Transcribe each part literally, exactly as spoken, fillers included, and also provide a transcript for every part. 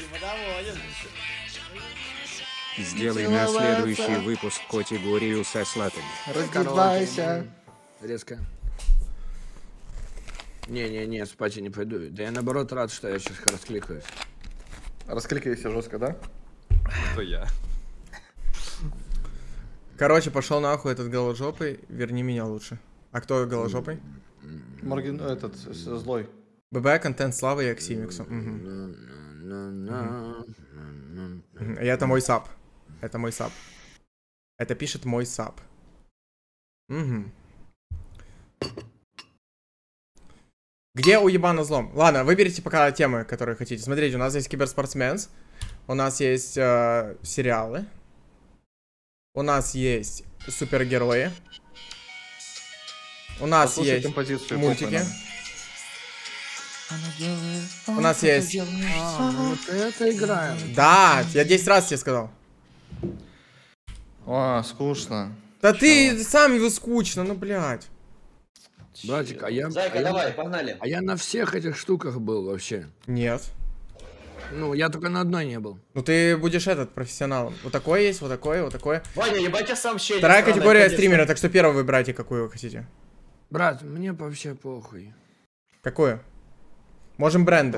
Сделай на следующий выпуск категорию со слатами. Разгибайся. Резко. Не-не-не, спать я не пойду. Да я наоборот рад, что я сейчас раскликаюсь. Раскликайся жестко, да? Это я. Короче, пошел нахуй этот голожопый, верни меня лучше. А кто голожопый? Морген, этот, злой. ББ, контент Славы и Аксимиксу. Угу. И это мой сап. Это мой сап. Это пишет мой сап. Угу. Где уебано злом? Ладно, выберите пока темы, которые хотите. Смотрите, у нас есть киберспортсменс. У нас есть э, сериалы. У нас есть супергерои. У нас Послушай есть композицию, мультики. Делает, У нас есть... А, вот это играем. Да, я десять раз тебе сказал. А, скучно. Да Чё? Ты сам его скучно, ну блядь. Братик, а я... Зайка, а я, давай, погнали. А я на всех этих штуках был вообще. Нет. Ну, я только на одной не был. Ну ты будешь этот, профессионалом. Вот такое есть, вот такое, вот такое. Ваня, ебать, я сам щель. Вторая категория стримера, так что первую выбирайте, какую вы хотите. Брат, мне вообще похуй. Какую? Можем бренды.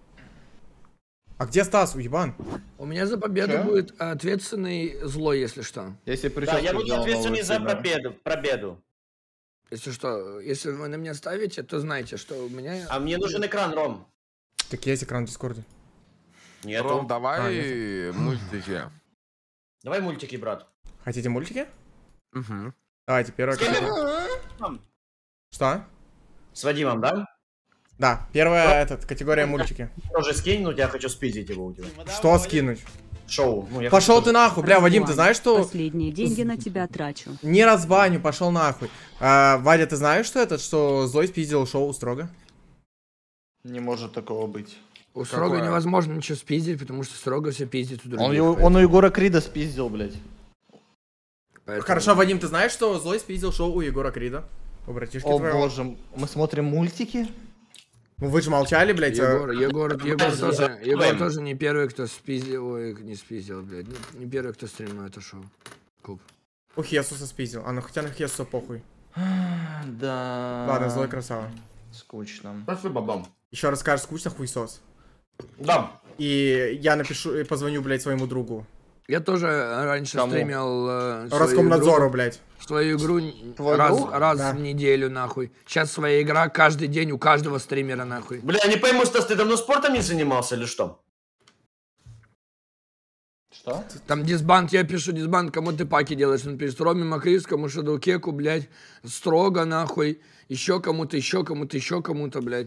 А где Стас, уебан? У меня за победу Чё? будет ответственный злой, если что. Если Да, я буду ответственный за победу, победу. Если что, если вы на меня ставите, то знайте, что у меня... А мне нужен экран, Ром. Так есть экран в Дискорде. Нету. Ром, давай А, мультики. Давай мультики, брат. Хотите мультики? Угу. Давайте, первая категория. Что? С Вадимом, да? Да, первая этот, категория мультики. Тоже скинь, но я хочу спиздить его у тебя. Что скинуть? Шоу. Ну, я Пошел хочу... ты нахуй, бля, Вадим, ты знаешь, что... Последние деньги на тебя трачу. Не разбаню, пошел нахуй. А, Вадя, ты знаешь, что это, что Злой спиздил шоу строго? Не может такого быть. У Строго Какое? невозможно ничего спиздить, потому что Строго все пиздит у других. Он, его- он у Егора Крида спиздил, блядь. Поэтому- Хорошо, Вадим, ты знаешь, что Злой спиздил шоу у Егора Крида? У братишки О твоего. боже, мы смотрим мультики? Ну вы же молчали, блядь. а- Егор, Егор, Егор, Блядь, тоже, забываем. Егор тоже не первый, кто спиздил, ой, не спиздил, блядь, не, не первый, кто стримил это шоу. Куб. У Хесуса спиздил. А ну хотя на Хесуса похуй. Да. Ладно, Злой красава. Скучно. Спасибо, бам. Еще раз скажешь, скучно, хуесос. Дам. И я напишу, и позвоню, блядь, своему другу. Я тоже раньше Кому? стримил э, свою Роскомнадзору, игру, блядь. свою игру н- Твой раз, друг? раз Да. в неделю, нахуй. Сейчас своя игра каждый день у каждого стримера, нахуй. Бля, я не пойму, Стас, ты давно спортом не занимался или что? Что? Там дисбанд, я пишу дисбанд, кому ты паки делаешь? Он пишет Роме Макрискому, Шадоукеку, блядь, Строго, нахуй. Еще кому-то, еще кому-то, еще кому-то, блядь.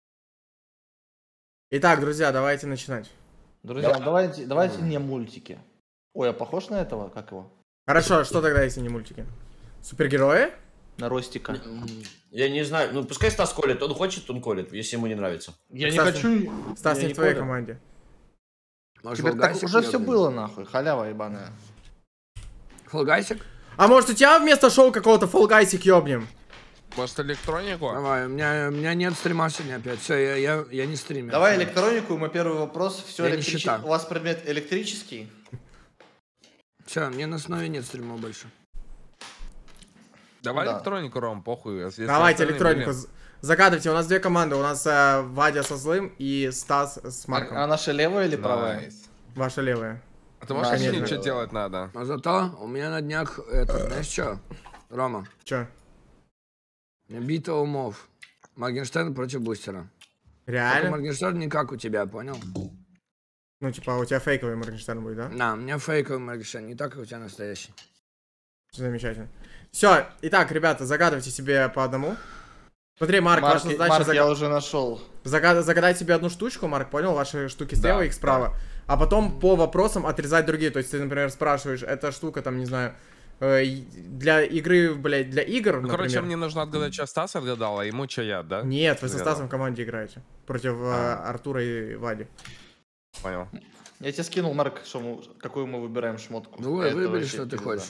Итак, друзья, давайте начинать. Друзья, давайте, давайте не мультики. Ой, я похож на этого? Как его? Хорошо, что тогда, если не мультики? Супергерои? На Ростика. Я не знаю, ну пускай Стас колет, он хочет, он колет, если ему не нравится. Я Стас, не хочу. Стас, я не не в твоей колю. команде. Может, Тебе так Фолгасик уже все ёбаный? было, нахуй. Халява ебаная. Фолгасик? А может у тебя вместо шоу какого-то фолгайсик ёбнем? Может, электронику? Давай, у меня, у меня нет стрима сегодня опять. Все, я, я, я не стример. Давай электронику, мой первый вопрос. Все Я не электрический. считаю. У вас предмет электрический? Все, мне на основе нет стрима больше. Давай Да. электронику, Ром, похуй. если Давайте остальные электронику. были. З- Загадывайте, у нас две команды. У нас э, Вадя со злым и Стас с А, Марком. а наша левая или правая? Найс. Ваша левая. А ты можешь Да, объяснить, конечно. что делать надо? А зато у меня на днях, это, знаешь что, Рома, Чё? у меня битва умов. Моргенштерн против Бустера. Только Реально? Моргенштерн не как у тебя, понял? Ну, типа, у тебя фейковый Моргенштерн будет, да? На, у меня фейковый Моргенштерн, не так, как у тебя настоящий. Замечательно. Все, итак, ребята, загадывайте себе по одному. Смотри, Марк, Марк, ваша задача Марк, зага- я уже нашел. зага- загадать себе одну штучку, Марк, понял? Ваши штуки слева, Да, их справа. А потом по вопросам отрезать другие. То есть ты, например, спрашиваешь, эта штука, там, не знаю, э, и- для игры, блядь, для игр, Ну, например. короче, мне нужно отгадать, что Стас отгадал, а ему что я, да? Нет, вы со Загадал. Стасом в команде играете. Против э, А. Артура и Вади. Понял. Я тебе скинул, Марк, что мы, какую мы выбираем шмотку. Ну, Это выбери, вообще что ты пизда. хочешь.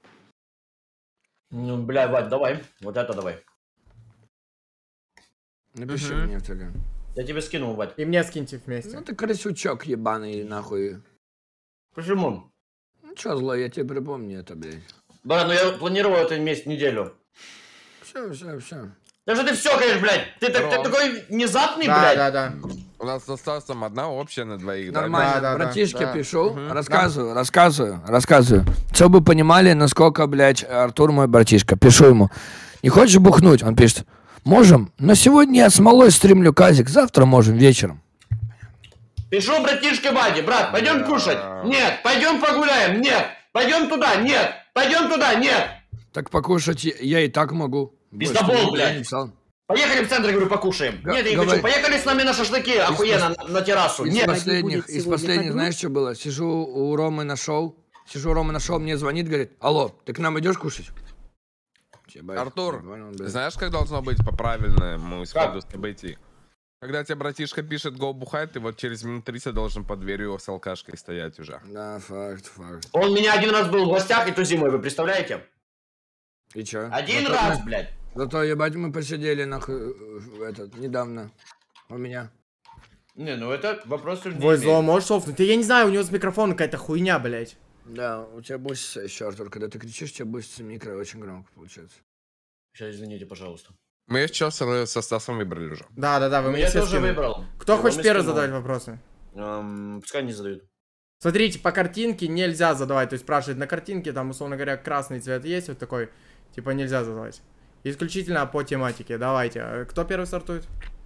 Ну, бля, Вадь, давай. Вот это давай. Напиши Мгм. мне в телеграм. Я тебе скинул, Вадь. И мне скиньте вместе. Ну ты крысючок ебаный, нахуй. Почему? Ну чё зло, я тебе припомню это, блядь. Да, ну я планировал это месяц, неделю. Все, все, все. Даже ты все, конечно, блядь. Ты, так, ты Ром. такой внезапный, Да, блядь. да, да. У нас с Стасом одна общая на двоих, да? Нормально, Да, да, да. братишке Да. пишу, Мгм. рассказываю, рассказываю, рассказываю. Чтобы вы понимали, насколько, блядь, Артур мой братишка. Пишу ему, не хочешь бухнуть? Он пишет, можем, но сегодня я смолой стримлю казик, завтра можем вечером. Пишу братишке Ваде, брат, пойдем Да. кушать. Нет. Пойдем погуляем. Нет. Пойдем туда. Нет. Пойдем туда. Нет. Так покушать я- я и так могу. Пиздобол, Больше никуда блядь. не писал. Поехали в центр, говорю, покушаем. Га- Нет, я не говори. хочу. Поехали с нами на шашлыки, охуенно, на, на террасу. Из Нет. последних, будет из сегодня последних, ходить? знаешь, что было? Сижу у Ромы на шоу, сижу у Ромы на шоу, мне звонит, говорит, алло, ты к нам идешь кушать? Ебать, Артур, не понял, блядь. знаешь, как должно быть по правильному исходу Как? событий? Когда тебе братишка пишет «Го бухать», ты вот через минут тридцать должен под дверью с алкашкой стоять уже. Да, факт, факт. Он у меня один раз был в гостях, и то зимой, вы представляете? И чё? Один Зато раз, мы- блядь. Зато, ебать, мы посидели, нахуй, в этот, недавно. У меня. Не, ну это вопрос не Твой зло имеет. можешь офнуть? Да я не знаю, у него с микрофоном какая-то хуйня, блядь. Да, у тебя бустится еще, Артур, когда ты кричишь, у тебя бустится микро, очень громко получается. Сейчас, извините, пожалуйста. Мы сейчас со, со Стасом выбрали уже. Да, да, да, вы Ну, мне я все тоже скинули. выбрал. Кто Я хочет вам первый скинул. задавать вопросы? Эм, пускай не задают. Смотрите, по картинке нельзя задавать, то есть спрашивать на картинке, там, условно говоря, красный цвет есть, вот такой, типа нельзя задавать. Исключительно по тематике, давайте. А кто первый стартует?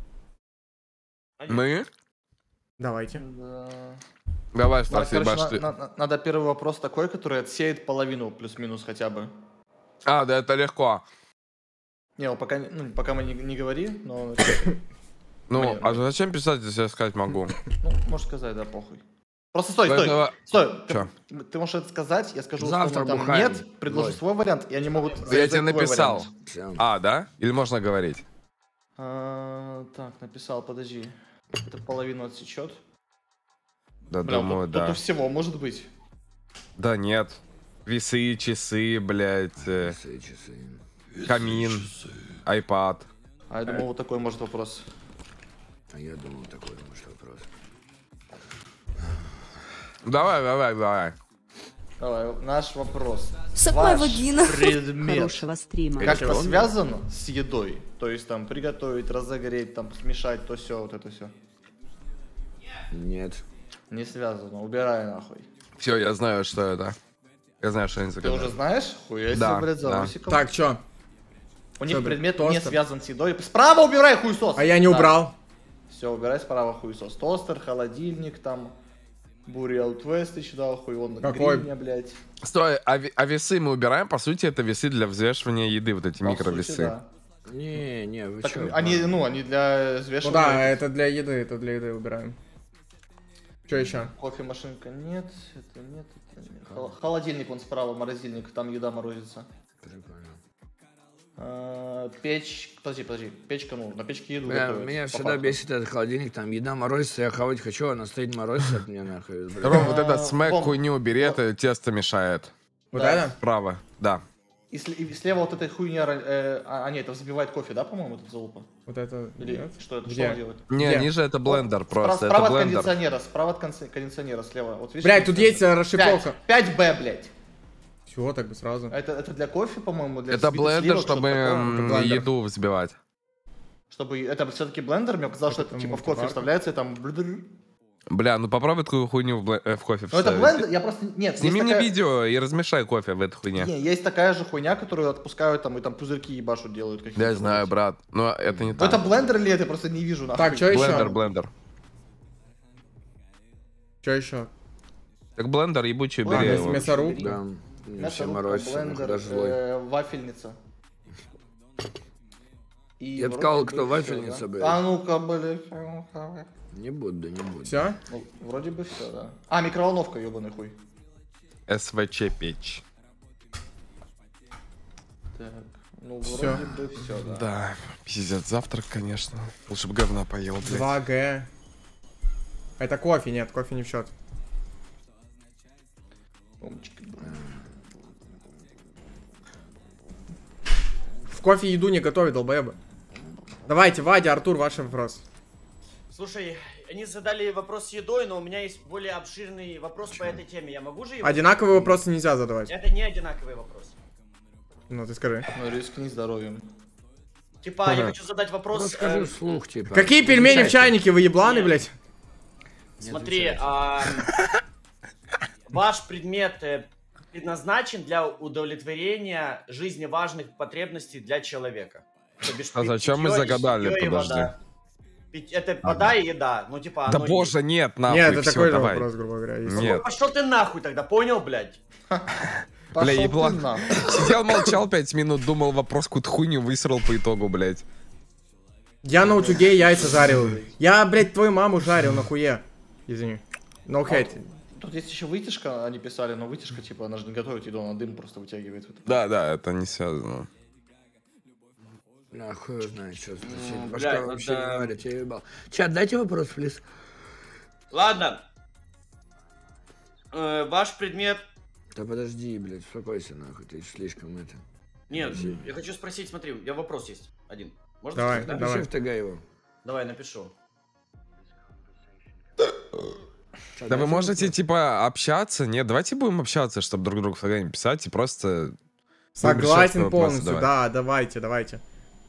Мы? Давайте. Да. Давай, Надо, Стас, короче, ебашь на- ты. на- на- надо первый вопрос такой, который отсеет половину плюс-минус хотя бы. А, да это легко. Не, ну, пока, не- ну, пока мы не, не говори, но... Ну, Понятно. а зачем писать, если я сказать могу? Ну, можешь сказать, да, похуй. Просто стой, До стой, этого- стой. Ты, Чё? ты можешь это сказать, я скажу, Завтра условно, там бухаем. нет, предложу Ой. свой вариант, и они могут... Я завязать тебе твой написал. вариант. Всё. А, да? Или можно говорить? А, так, написал, подожди. Это половину отсечет. Да, Бля, думаю, тут, да. тут всего может быть. Да нет. Весы, часы, блядь, э, Часы, часы. камин, айпад. А я думал, вот такой может вопрос. А я думал, такой, может, вопрос. Давай, давай, давай. Давай, наш вопрос. Самая Ваш вагина. предмет Хорошего стрима. как-то связан с едой? То есть там приготовить, разогреть, там смешать, то все, вот это все. Нет. Не связано, убирай нахуй. Все, я знаю, что это. Я знаю, что они Ты загадали. уже знаешь? Хуя себе, Да, блядь, за да. Русиком. Так, чё? У них Что, блядь, предмет не тостер? связан с едой. Справа убирай хуесос! А я не убрал. Все, убирай справа хуесос. Тостер, холодильник, там... Бури Аутвестич, да, хуй, он Какой? гривня, блядь. Стой, а, ве- а весы мы убираем? По сути, это весы для взвешивания еды, вот эти По сути, микровесы. да. Не, не, вы Так, чё? они, ба- ну, они для Ну взвешивания. да, это для еды, это для еды убираем. Что еще? Кофемашинка нет, это нет, это нет. Хол- Холодильник вон справа, морозильник, там еда морозится. Прикольно. А, печь, подожди, подожди, печка, ну, на печке еду Бля, готовят, меня по всегда факту. бесит этот холодильник, там еда морозится, я хавать хочу, она стоит морозится от меня нахуй. блядь. Ром, вот А, этот смэк Ром, хуйню убери, это тесто мешает. Вот Да. это? Справа, да. И, сли- и слева вот этой хуйня, э, а, а нет, это взбивает кофе, да, по-моему, этот залупа? Вот это? Или Нет? что это, Где? что он делает? Не, Где? ниже это блендер Справа, просто, справа это от блендер. кондиционера, справа от конце- кондиционера, слева. Вот, видишь, Блядь, тут есть э, пять, расшифровка. пять бэ, блядь. Чего так бы сразу? Это, это для кофе, по-моему, для Это взбитых блендер, сливок, чтобы что-то такое. м, Это блендер. еду взбивать. Чтобы это все-таки блендер, мне казалось, что это там типа в кофе мультиварка. вставляется и там... блю-блю. Бля, ну попробуй такую хуйню в, бле- э, в кофе Ну это вставить. блендер, я просто... Нет, Сними есть мне такая- видео и размешай кофе в этой хуйне. Не, есть такая же хуйня, которую отпускают там и там пузырьки ебашут делают. какие-то, Я знаю, блядь. брат, но это не Ну это так. блендер или это, я просто не вижу, нахуй. Так, что Блендер, еще? блендер. Что еще? Так блендер ебучий, Ладно, бери если его. мясорубка. Да, мне все Мясорубка, морозится, нахуй, блендер, даже злой. э, вафельница. И Я б вроде сказал, бы кто всё, вафельница, да? блядь. А ну-ка, блядь. а ну-ка. Не буду, не буду. Все? Ну, вроде бы все, да. А, микроволновка, ебаный хуй. СВЧ печь. Так, ну Всё. вроде бы все, да. Да, пиздец, завтрак, конечно. Лучше бы говна поел, блядь. два гэ. Это кофе, нет, кофе не в счет. Умнички, блядь. В кофе еду не готовят, долбоебы. Давайте, Вадя, Артур, ваш вопрос. Слушай, они задали вопрос с едой, но у меня есть более обширный вопрос по этой теме. Я могу же его... Одинаковые вопросы нельзя задавать. Это не одинаковый вопрос. Ну, ты скажи. Ну, рискни здоровьем. Типа, я хочу задать вопрос... Расскажи э, вслух, типа. Какие пельмени в чайнике? Вы ебланы, Нет. блядь? Смотри, а, ваш предмет э, предназначен для удовлетворения жизневажных потребностей для человека. То бишь, А пи- зачем мы питьё и- загадали? питьё и Подожди. вода. Пить- Это вода и еда. Ну, типа, Да оно боже, нет, нахуй, Нет, это всё, такой же давай. вопрос, грубо говоря. есть. есть. Нет. Пошел ты нахуй тогда, понял, блядь? Бля, Пошёл еблан. ты нахуй. Сидел, молчал пять минут, думал вопрос, какую-то хуйню высрал по итогу, блядь. Я на утюге яйца жарил. Я, блядь, твою маму жарил, нахуя. Извини. No hate. Тут есть еще вытяжка, они писали, но вытяжка, типа, она же не готовит еду, она дым просто вытягивает. Да, да, это не связано. Нахуй его знает, что спросить. Ну, Башка блядь, вообще это- не говорит, я ебал. Чат, дайте вопрос, плиз. Ладно. Э, ваш предмет... Да подожди, блядь, успокойся, нахуй, ты слишком это. Нет, я хочу спросить, смотри, у меня вопрос есть. Один. Можно Давай, сказать, да? Напиши давай. в ТГ его. Давай, напишу. Чат, Да вы дайте можете, вопрос. типа, общаться? Нет, давайте будем общаться, чтобы друг другу в ТГ не писать и просто... Согласен вопросы полностью, давай. да, давайте, давайте.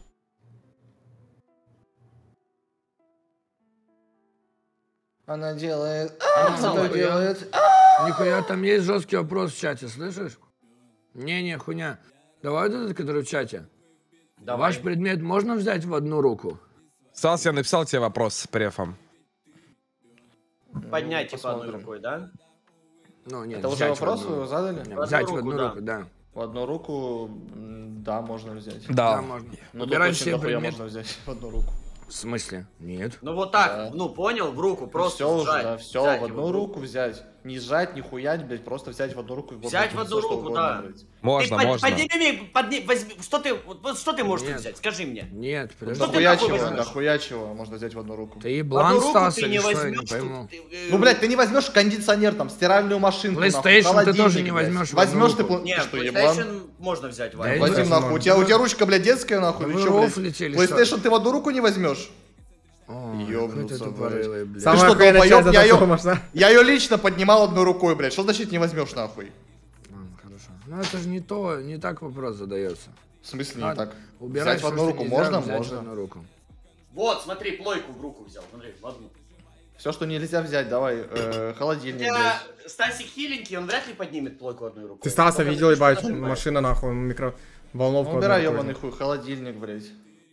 Она делает... Она Она нахуя? делает... Нихуя, там есть жесткий вопрос в чате, слышишь? Не-не, хуйня. Давай вот этот, который в чате. Давай. Ваш предмет можно взять в одну руку? Стас, я написал тебе вопрос с префом. Поднять, типа, одной посмотрим. рукой, да? Ну, нет, Это уже взять в вопрос одну вы руку. задали? Не, В взять одну в одну руку, да. руку, да. В одну руку, м, да, можно взять. Да, можно. Но Выбирай тут очень все дохуя предметы. можно взять в одну руку. В смысле? Нет. Ну вот так, Да. ну понял, в руку, просто все уже, сжать, да, все, взять в его одну руку взять. Не сжать, не хуять, блядь, просто взять в одну руку. и Взять в всё, одну что руку, угодно, да. блядь. Можно, Ты под- можно. подними, подни- возьми, что ты, вот, вот что ты можешь Нет. взять, скажи мне. Нет, подожди. Что ты Дохуя нахуй чего, возьмешь? дохуя чего можно взять в одну руку. Ты В одну еблан, руку Стас, ты или не что, я не возьмешь, пойму. ты, э, Ну, блядь, ты не возьмешь кондиционер, там, стиральную машинку, нахуй, PlayStation ты холодильник, тоже не блядь. возьмешь в одну Возьмешь ты, руку. пла- Нет, ты что, еблан? PlayStation можно взять, Да Ваня. я Возьми Возьмем, нахуй. У тебя, у тебя ручка, блядь, детская, нахуй, Да или вы что, блядь? рофлите или что? PlayStation ты в одну руку не возьмешь? Ой, Ёбнуться, какой ты блядь. тупорылый, блядь. Сам- Самая что, охуенная долбоёб, часть я этого её- можно. Я ее лично поднимал одной рукой, блядь. Что значит не возьмешь, нахуй? А, хорошо. Ну это же не то, не так вопрос задается. В смысле не Ладно, так? убирай Взять в всё, одну что руку нельзя можно? взять в Можно. одну руку. Вот, смотри, плойку в руку взял, смотри, в одну. Все, что нельзя взять, давай. э, холодильник, Хотя блядь. Стасик хиленький, он вряд ли поднимет плойку одной рукой. Ты Стаса Только видел, что ебать, нажимает. машина нахуй, микроволновку. Ну, убирай, одной ебаный рукой. хуй, холодильник, блядь.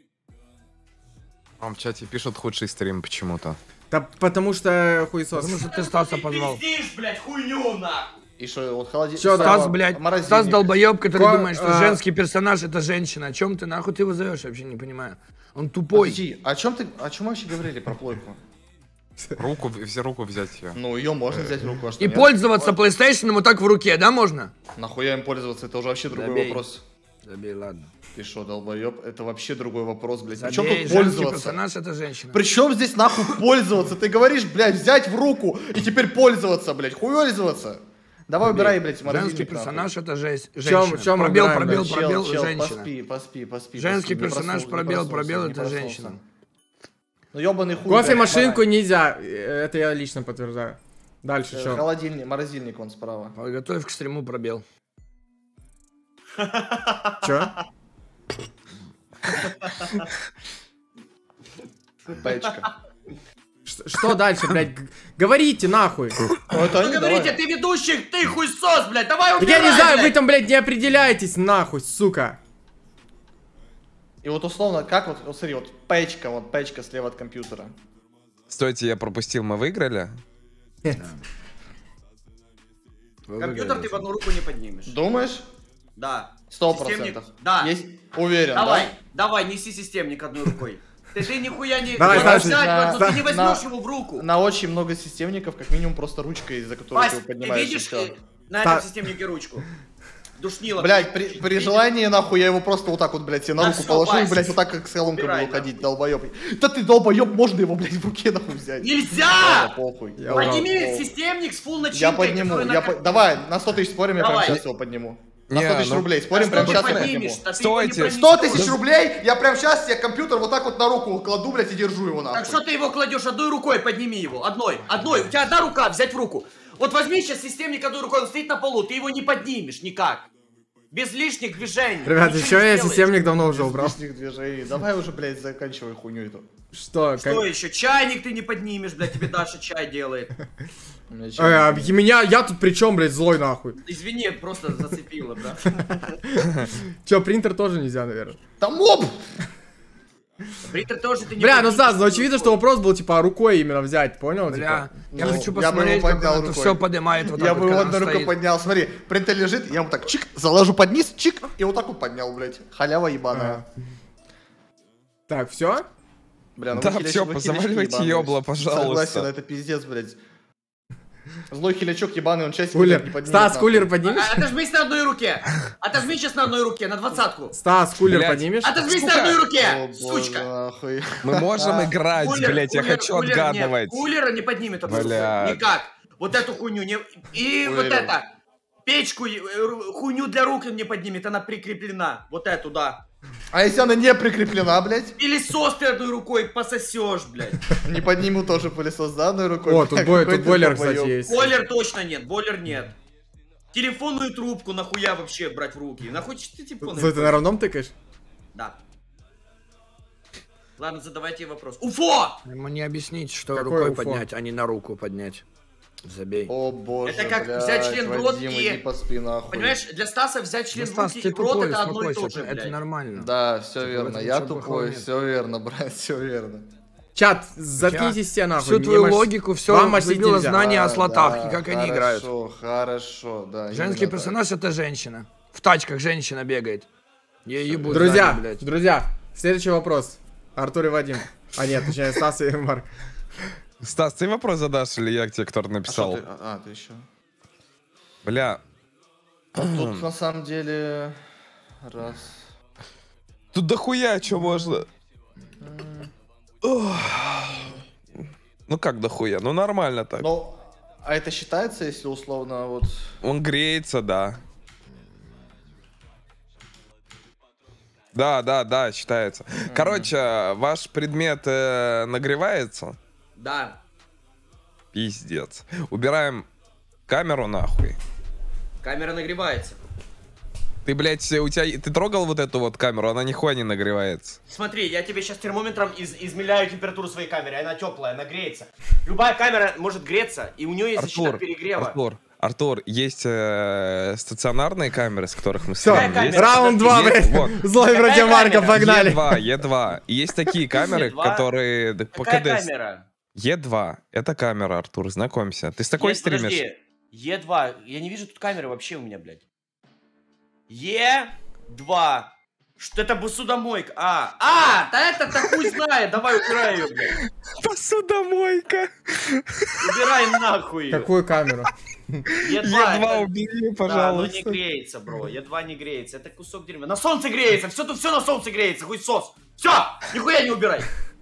Вам в чате пишут худший стрим почему-то. Да потому что хуесос. Потому что ты Стаса позвал. Пиздишь, блядь, хуйню, нахуй. И что, вот холодильник... Чё, Стас, блядь, морозильник. Стас долбоеб, который Ко- думает, что а- женский персонаж это женщина. О чем ты нахуй ты его зовешь, вообще не понимаю. Он тупой. Подожди, о чем ты, о чем вообще говорили про плойку? Руку, все руку взять ее. Ну, ее можно взять в руку, а что И нет? пользоваться PlayStation вот так в руке, да, можно? Нахуя им пользоваться, это уже вообще другой Забей. вопрос. Забей, ладно. Ты что, долбоеб? Это вообще другой вопрос, блядь. При Забей, чем тут женский пользоваться? персонаж это женщина. Причем здесь нахуй пользоваться? Ты говоришь, блядь, взять в руку и теперь пользоваться, блядь, хуёльзоваться. Давай убирай, блядь, Женский морозильник, персонаж это жесть, чём- женщина. чём Пробел, убираем, пробел, нахуй. пробел, Чел, чел, женщина. поспи, поспи, поспи. Женский поспи, не персонаж, проснулся, не пробел, проснулся, пробел, не это проснулся. женщина. Ну ёбаный хуй. Кофемашинку блядь, нельзя, э, это я лично подтверждаю. Дальше э, что? Холодильник, морозильник вон справа. Готовь к стриму пробел. Чё? Печка. Ш- Что дальше, блядь? Г- Говорите нахуй. Ну это Ну они, говорите, давай. ты ведущий, ты хуйсос, блядь, давай Так убирай, я не знаю, вы блядь. там, блядь, не определяетесь нахуй, сука. И вот условно, как вот, вот смотри, вот печка, вот печка слева от компьютера. Стойте, я пропустил, мы выиграли? Вы Компьютер выиграли. ты в одну руку не поднимешь. Думаешь? Да. Сто Системник- процентов. Да. Есть? Уверен, Давай, да? давай, неси системник одной рукой. Ты, ты нихуя не... Давай, не Саша, взять в на- одну, ты не возьмешь на- его в руку. На очень много системников, как минимум, просто ручка, из-за которой Вась, ты его ты поднимаешь. и видишь всё. э, на Та- этом системнике ручку? Душнило. Блять, при, при Видишь? желании, нахуй, я его просто вот так вот, блядь, себе на Да руку всё, положу, и, Вась, блядь, вот так, как с колонкой убирай, буду ходить, долбоёб. Да ты долбоёб, можно его, блядь, в руке, нахуй, взять? Ладно, Нельзя! похуй. Я урал. Подними Похуй. системник с фул начинкой. Я подниму, который я на по- ком- Давай, на сто тысяч спорим, я прямо Давай. сейчас его подниму. На сто тысяч ну, рублей. Спорим А прямо что сейчас ты я поднимешь? подниму. Да ты его не Стойте. сто пронесешь. тысяч рублей, я прям сейчас себе компьютер вот так вот на руку кладу, блядь, и держу его нахуй. Так что ты его кладешь одной рукой, подними его. Одной, одной. У тебя одна рука, взять в руку. Вот возьми сейчас системник одной рукой, он стоит на полу, ты его не поднимешь никак. Без лишних движений. Ребят, Ничего еще не я сделаешь. системник давно уже Без убрал. лишних движений. Давай уже, блядь, заканчивай хуйню эту. Что? Что Как... еще? Чайник ты не поднимешь, блядь, тебе Даша чай делает. У меня Э, чё? а меня, я тут при чем, блядь, злой нахуй? Извини, просто зацепила, да. Че, принтер тоже нельзя, наверное. Там моб! Принтер тоже ты не Бля, ну поднимешь. Стас, ну очевидно, что вопрос был, типа, рукой именно взять, понял? Бля, Типа? я Ну, хочу я бы его посмотреть, как поднял он это рукой. все поднимает вот так Я вот, бы его когда одной он рукой стоит. поднял. Смотри, принтер лежит, я ему так чик, заложу под низ, чик, и вот так вот поднял, блядь. Халява ебаная. Так, все? Бля, ну Да, вы хилячки- всё, вы позаваливайте хилячки ебаные. ёбла, пожалуйста. Согласен, это пиздец, блядь. Злой хилячок ебаный, он часики Кулер. так не поднимет. Стас, нахуй. кулер поднимешь? А, отожмись на одной руке. Отожми сейчас на одной руке, на двадцатку. Стас, кулер Блядь. поднимешь? Отожмись Сука. на одной О, руке, боже, сучка. нахуй. Мы можем играть, Кулер, блять, я кулер, хочу кулер, нет, отгадывать. Кулера не поднимет одной рукой. Блядь. Никак. Вот эту хуйню не... И вот Уверен. это. Печку, э, ру- хуйню для рук не поднимет, она прикреплена. Вот эту, да. А если она не прикреплена, блядь? Пылесос ты одной рукой пососешь, блядь. Не подниму тоже пылесос, да, одной рукой? О, тут, Бля, бой, какой тут ты бойлер, долбоёб. кстати, есть. Бойлер точно нет, бойлер нет. Телефонную трубку нахуя вообще брать в руки? Нахуй ты телефон? Злой, ты на равном тыкаешь? Да. Ладно, задавайте вопрос. Уфо! Ему не объяснить, что Какое рукой уфо? поднять, а не на руку поднять. Забей. О боже, Это как блядь, взять член в рот Вадим, и- иди поспи нахуй. Понимаешь, для Стаса взять Ну, член в Стас, руки ты и в рот тупой, это одно и то успокойся, же, это блядь. нормально. Да, все Типа, в верно, этом я ничего плохого тупой, нет. все верно, брат, все верно. Чат, заткнитесь все нахуй. Всю не твою маш- логику, все Вам мочить выбило нельзя. знание о слотах Да, и как они играют. Хорошо, хорошо, да. Женский именно персонаж это женщина. В тачках женщина бегает. Ей ебут Друзья, знания, блядь. друзья, следующий вопрос. Артур и Вадим. А нет, точнее, Стас и Марк. Стас, ты вопрос задашь или я тебе, который так. А, написал? что ты? А, а, ты еще. Бля, Тут на самом деле раз. тут дохуя что можно. Ох. Ну как дохуя? Ну нормально так. Ну, а это считается, если условно вот. Он греется, да. Да, да, да, считается. Короче, ваш предмет э, нагревается? Да. Пиздец. Убираем камеру нахуй. Камера нагревается. Ты, блядь, у тебя... Ты трогал вот эту вот камеру? Она нихуя не нагревается. Смотри, я тебе сейчас термометром из- измеряю температуру своей камеры. Она теплая, она греется. Любая камера может греться, и у нее есть защита Артур, от перегрева. Артур, Артур, есть э, стационарные камеры, с которых мы Все, стреляем. Какая Есть- камера? раунд два, Есть, блядь. вот. Злой Какая против Марка, камера? погнали. Е два, Е два. И есть такие камеры, Е два? которые... да, Какая КД. камера? Е два. Это камера, Артур, знакомься. Ты с такой Е- стримишь? Подожди. Е два. Я не вижу тут камеры вообще у меня, блядь. Е два. Что это посудомойка? А, а, да это-то хуй знает. Давай убирай ее, блядь. Посудомойка. Убирай нахуй ее. Какую камеру? Е Е два это- убери, Да, но не пожалуйста. греется, бро. Е два не греется. Это кусок дерьма. На солнце греется. Все тут все на солнце греется. Хуй сос. Все, нихуя не убирай.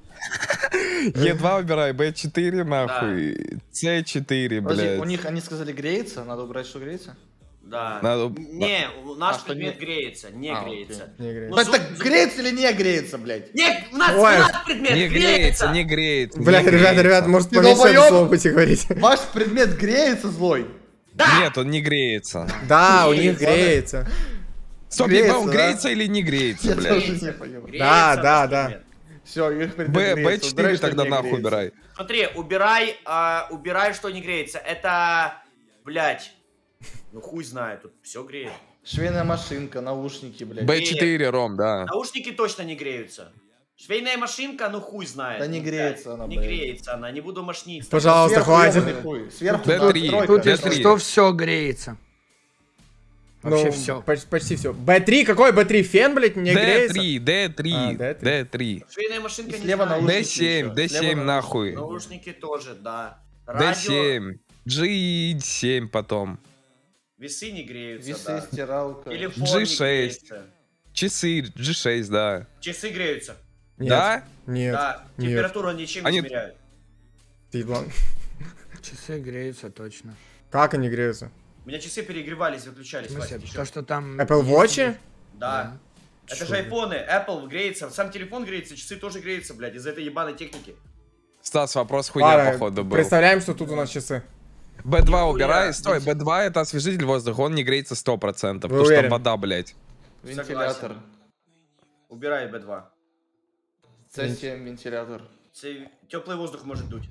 Е два убирай, Б четыре нахуй. С четыре, Подожди, у блядь. них они сказали греется, надо убрать, что греется? Да. Надо- Не, у- наш А, что предмет не- греется. Не А, греется. Не играет. Ну, Так, зу- так греется или не греется, блядь? Не, у нас, у Ой. нас предмет Не греется, не греется. Блядь, не ребята, греется. ребята, может Ты поменьше долбоёб? это слово будете говорить? Ваш предмет греется, злой? Нет, он не греется. Да, у них Греется, греется. Стоп, Греется, ебать, он да? греется или не греется, Я блядь? тоже не понимаю. Греется Да, наш да, да. предмет. Все, их предмет Б, греется. Убирай, Б4 что тогда не нахуй греется. убирай. Смотри, убирай, а, убирай, что не греется. Это, блядь, ну хуй знает, тут все греет. Швейная машинка, наушники, блядь. Б четыре, Ром, да. Наушники точно не греются. Швейная машинка, ну хуй знает. Да не Ну, греется блядь, она, Не блядь. греется она, не буду мошниться. Пожалуйста, Сверху хватит. ёбаный хуй. Сверху Б тут три, тройка. Тут, Б если три. что, все греется. Вообще Ну, все. поч- почти все. Б три, какой Б три? Фен, блядь, не греется? Д3, Д3, А, Д три. Д3. Швейная машинка И не слева знаю. наушники. Д семь, еще. Д Слева семь наушники. нахуй. Наушники тоже, да. Радио, Д семь, Джи семь потом. весы не греются, Весы, да. стиралка. Телефон Джи не шесть. греется. Часы, Джи шесть, да. Часы греются. Нет. Да? Нет. Да, нет. температуру ничем Они- не измеряют. Ты еблан. Часы греются точно. Как они греются? У меня часы перегревались, выключались. В смысле, Вася, ты то, чё? что там... Apple Watch? Да. Это Чё же вы? айфоны, Apple греется, сам телефон греется, часы тоже греются, блядь, из-за этой ебаной техники. Стас, вопрос хуйня, Ладно, походу, был. представляем, что тут у нас часы. бэ два Нихуя, убирай. Стой, блядь. бэ два это освежитель воздуха, он не греется сто процентов, Вы потому что там уверены? вода, блядь. Вентилятор. Убирай бэ два. С семь вентилятор. Теплый воздух может дуть.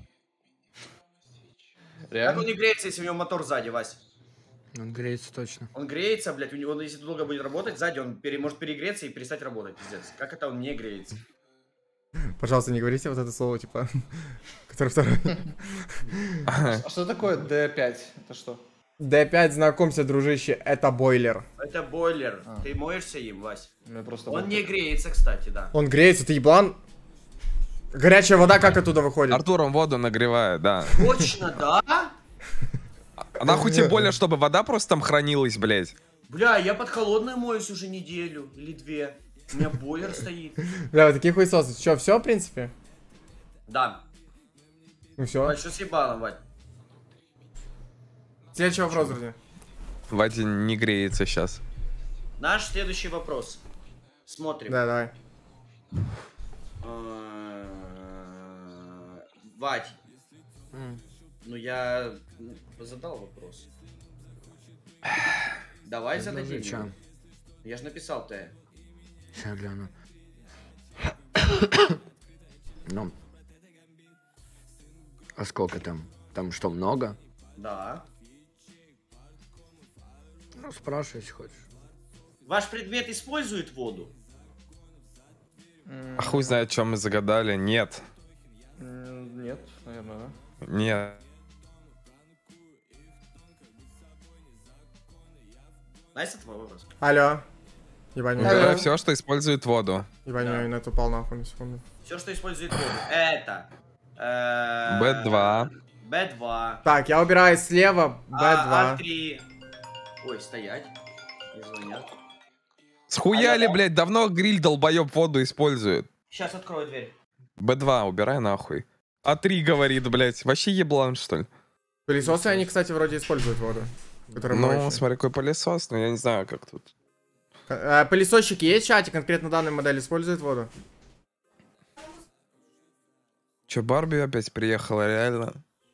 Как Реально? он не греется, если у него мотор сзади, Вась? Он греется точно. Он греется, блядь, у него, он, если долго будет работать, сзади он пере, может перегреться и перестать работать, пиздец. Как это он не греется? Пожалуйста, не говорите вот это слово, типа, которое второе. А что такое дэ пять? Это что? дэ пять, знакомься, дружище, это бойлер. Это бойлер. Ты моешься им, Вась? У меня просто Он был не так. греется, кстати, да. Он греется, ты еблан? Горячая вода как оттуда выходит? Артур, он воду нагревает, да. Точно, да? А нахуй тем более, чтобы вода просто там хранилась, блядь. Бля, я под холодной моюсь уже неделю или две. У меня бойлер стоит. Бля, вы такие хуесосы. Че, все, в принципе? Да. Ну все. Вась, что с ебалом, Вать? Следующий вопрос, друзья. Вадя не греется сейчас. Наш следующий вопрос. Смотрим. Да, давай. А, Вать. Ну я ну, задал вопрос. Давай зададим. Чё? его. Я же написал Т. Сейчас гляну. Ну. А сколько там? Там что, много? Да. Ну, спрашивай, если хочешь. Ваш предмет использует воду? А хуй знает, что мы загадали. Нет. М, Нет, наверное, да. Нет. Настя, твой вопрос. Алло. Ебать, меня, Убирай все, что использует воду. ебать, меня инет упал нахуй на секунду. Все, что использует воду. Это. э, бэ два. бэ два. Так, я убираю слева бэ А, два. а три. Ой, стоять. Не звонят. Схуяли, Алло. блядь, давно гриль долбоеб воду использует. Сейчас открою дверь. бэ два, убирай нахуй. а три говорит, блядь. Вообще еблан, что ли? Пылесосы, они, кстати, вроде используют воду. Которые Ну, моющие. смотри, какой пылесос, но я не знаю, как тут. Э, Пылесосчики есть в чате, конкретно данная модель использует воду? Че, Барби опять приехала, реально?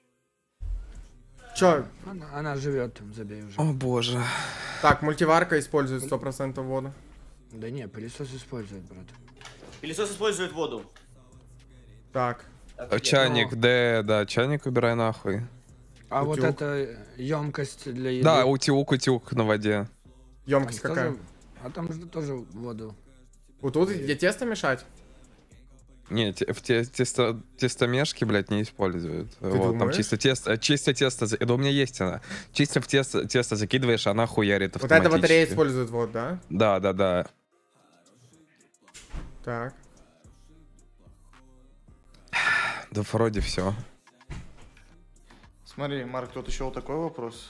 Чё? Она, она живет там, забей уже. О боже. Так, мультиварка использует сто процентов воду. Да не, пылесос использует, брат. Пылесос использует воду. Так. Офигенно. Чайник, да, да, чайник убирай нахуй. А вот Утюг. эта емкость для еды. Да, утюг, утюг на воде. Емкость там какая? тоже- А там же тоже воду. Вот тут где тесто мешать? Не, те- в те- тесто, тестомешки, блядь, не используют. вот, там думаешь? чисто тесто, чисто тесто, за- да у меня есть она. Чисто в тесто, тесто закидываешь, она хуярит Вот эта батарея автоматически. использует воду, да? Да, да, да. Так. Да вроде все. Смотри, Марк, тут еще вот такой вопрос.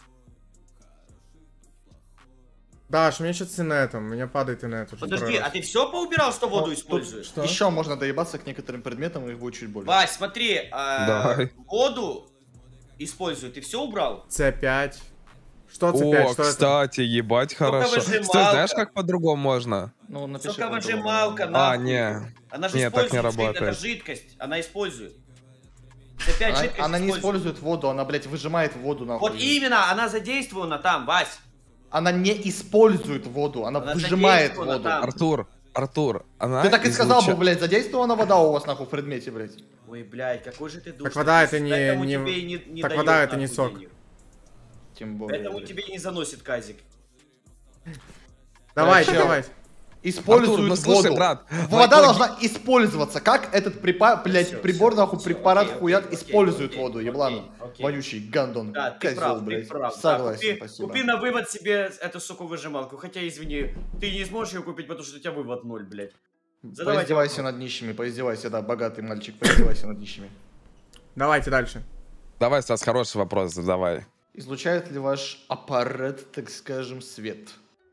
Даш, у меня что-то с инетом, у меня падает инет уже. Подожди, второй а раз. ты все поубирал, что воду Ну, тут используешь? Что? Еще можно доебаться к некоторым предметам, и их будет чуть больше. Вась, смотри, а, Давай. воду использует. Ты все убрал? С пять. Что С пять? О, Что это? кстати, ебать хорошо. Соковыжималка. Стой, знаешь, как по-другому можно? Ну, напиши Соковыжималка, по-другому. нахуй. А, не. Она же Не, так не использует, Жень, это работает. жидкость. Она использует. С пять Она, жидкость она не использует. использует воду, она, блядь, выжимает воду нахуй. Вот именно, она задействована там, Вась. Она не использует воду, она, Она выжимает задействована воду. там. Артур, Артур, она Ты так и сказал излуча- бы, блядь, задействована вода у вас нахуй в предмете, блядь. Ой, блядь, какой же ты душный. Так вода это не- Поэтому не- тебе и не, не так дает, вода это не нахуй, сок. денег. Тем более. Поэтому блядь. тебе и не заносит казик. Давайте, Короче, давайте. Использует Артур, ну слушай, воду. брат, Вода логи- должна использоваться. Как этот припа... блядь, Всё, прибор, всё, нахуй, всё, препарат окей, хуят окей, использует окей, воду, окей, еблан. окей. Вонючий гандон. Да, ты Козёл, прав, блядь. ты прав. Согласен, да, купи, спасибо. купи на вывод себе эту соковыжималку. Хотя, извини, ты не сможешь ее купить, потому что у тебя вывод ноль, блядь. Задавайте Поиздевайся вопрос. над нищими, поиздевайся, да, богатый мальчик, поиздевайся над нищими. Давайте дальше. Давай, Стас, хороший вопрос задавай. Излучает ли ваш аппарат, так скажем, свет?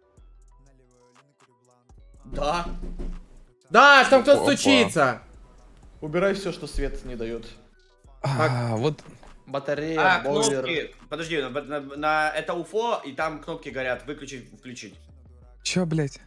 Да. Да, там кто-то Опа. стучится. Убирай все, что свет не дает. А, вот Батарея, А, бойлер. кнопки. Подожди, на, на- на- это уфо, и там кнопки горят. Выключить, включить. Чё, блядь?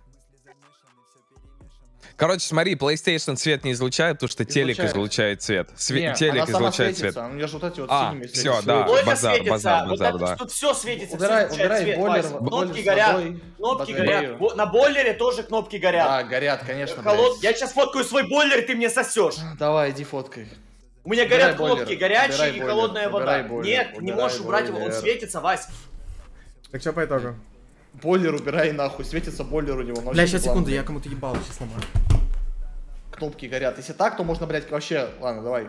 Короче, смотри, PlayStation свет не излучает, потому что телек Излучает. излучает свет. Све- Не, телек она сама излучает светится, свет. У меня же вот эти вот А, синими всё, светятся. да. Только базар, светится. базар, вот базар, это, да. тут все светится, Убирай, все убирай свет, бойлер, Вась. бойлер Кнопки с горят, водой, кнопки батарею. горят. Бо- На бойлере тоже кнопки горят. Да, горят, конечно, Холод- блядь. Я сейчас фоткаю свой бойлер, и ты мне сосешь. Давай, иди фоткай. У меня Убирай горят бойлер, кнопки, горячая убирай и бойлер, холодная вода. убирай бойлер, Нет, не убирай можешь убрать его, он бойлер. светится, Вась. Так что по итогу? Бойлер убирай нахуй, светится бойлер у него. он Бля, вообще сейчас не плавный. секунду, я кому-то ебало сейчас сломаю. Кнопки горят. Если так, то можно, блядь, вообще... Ладно, давай.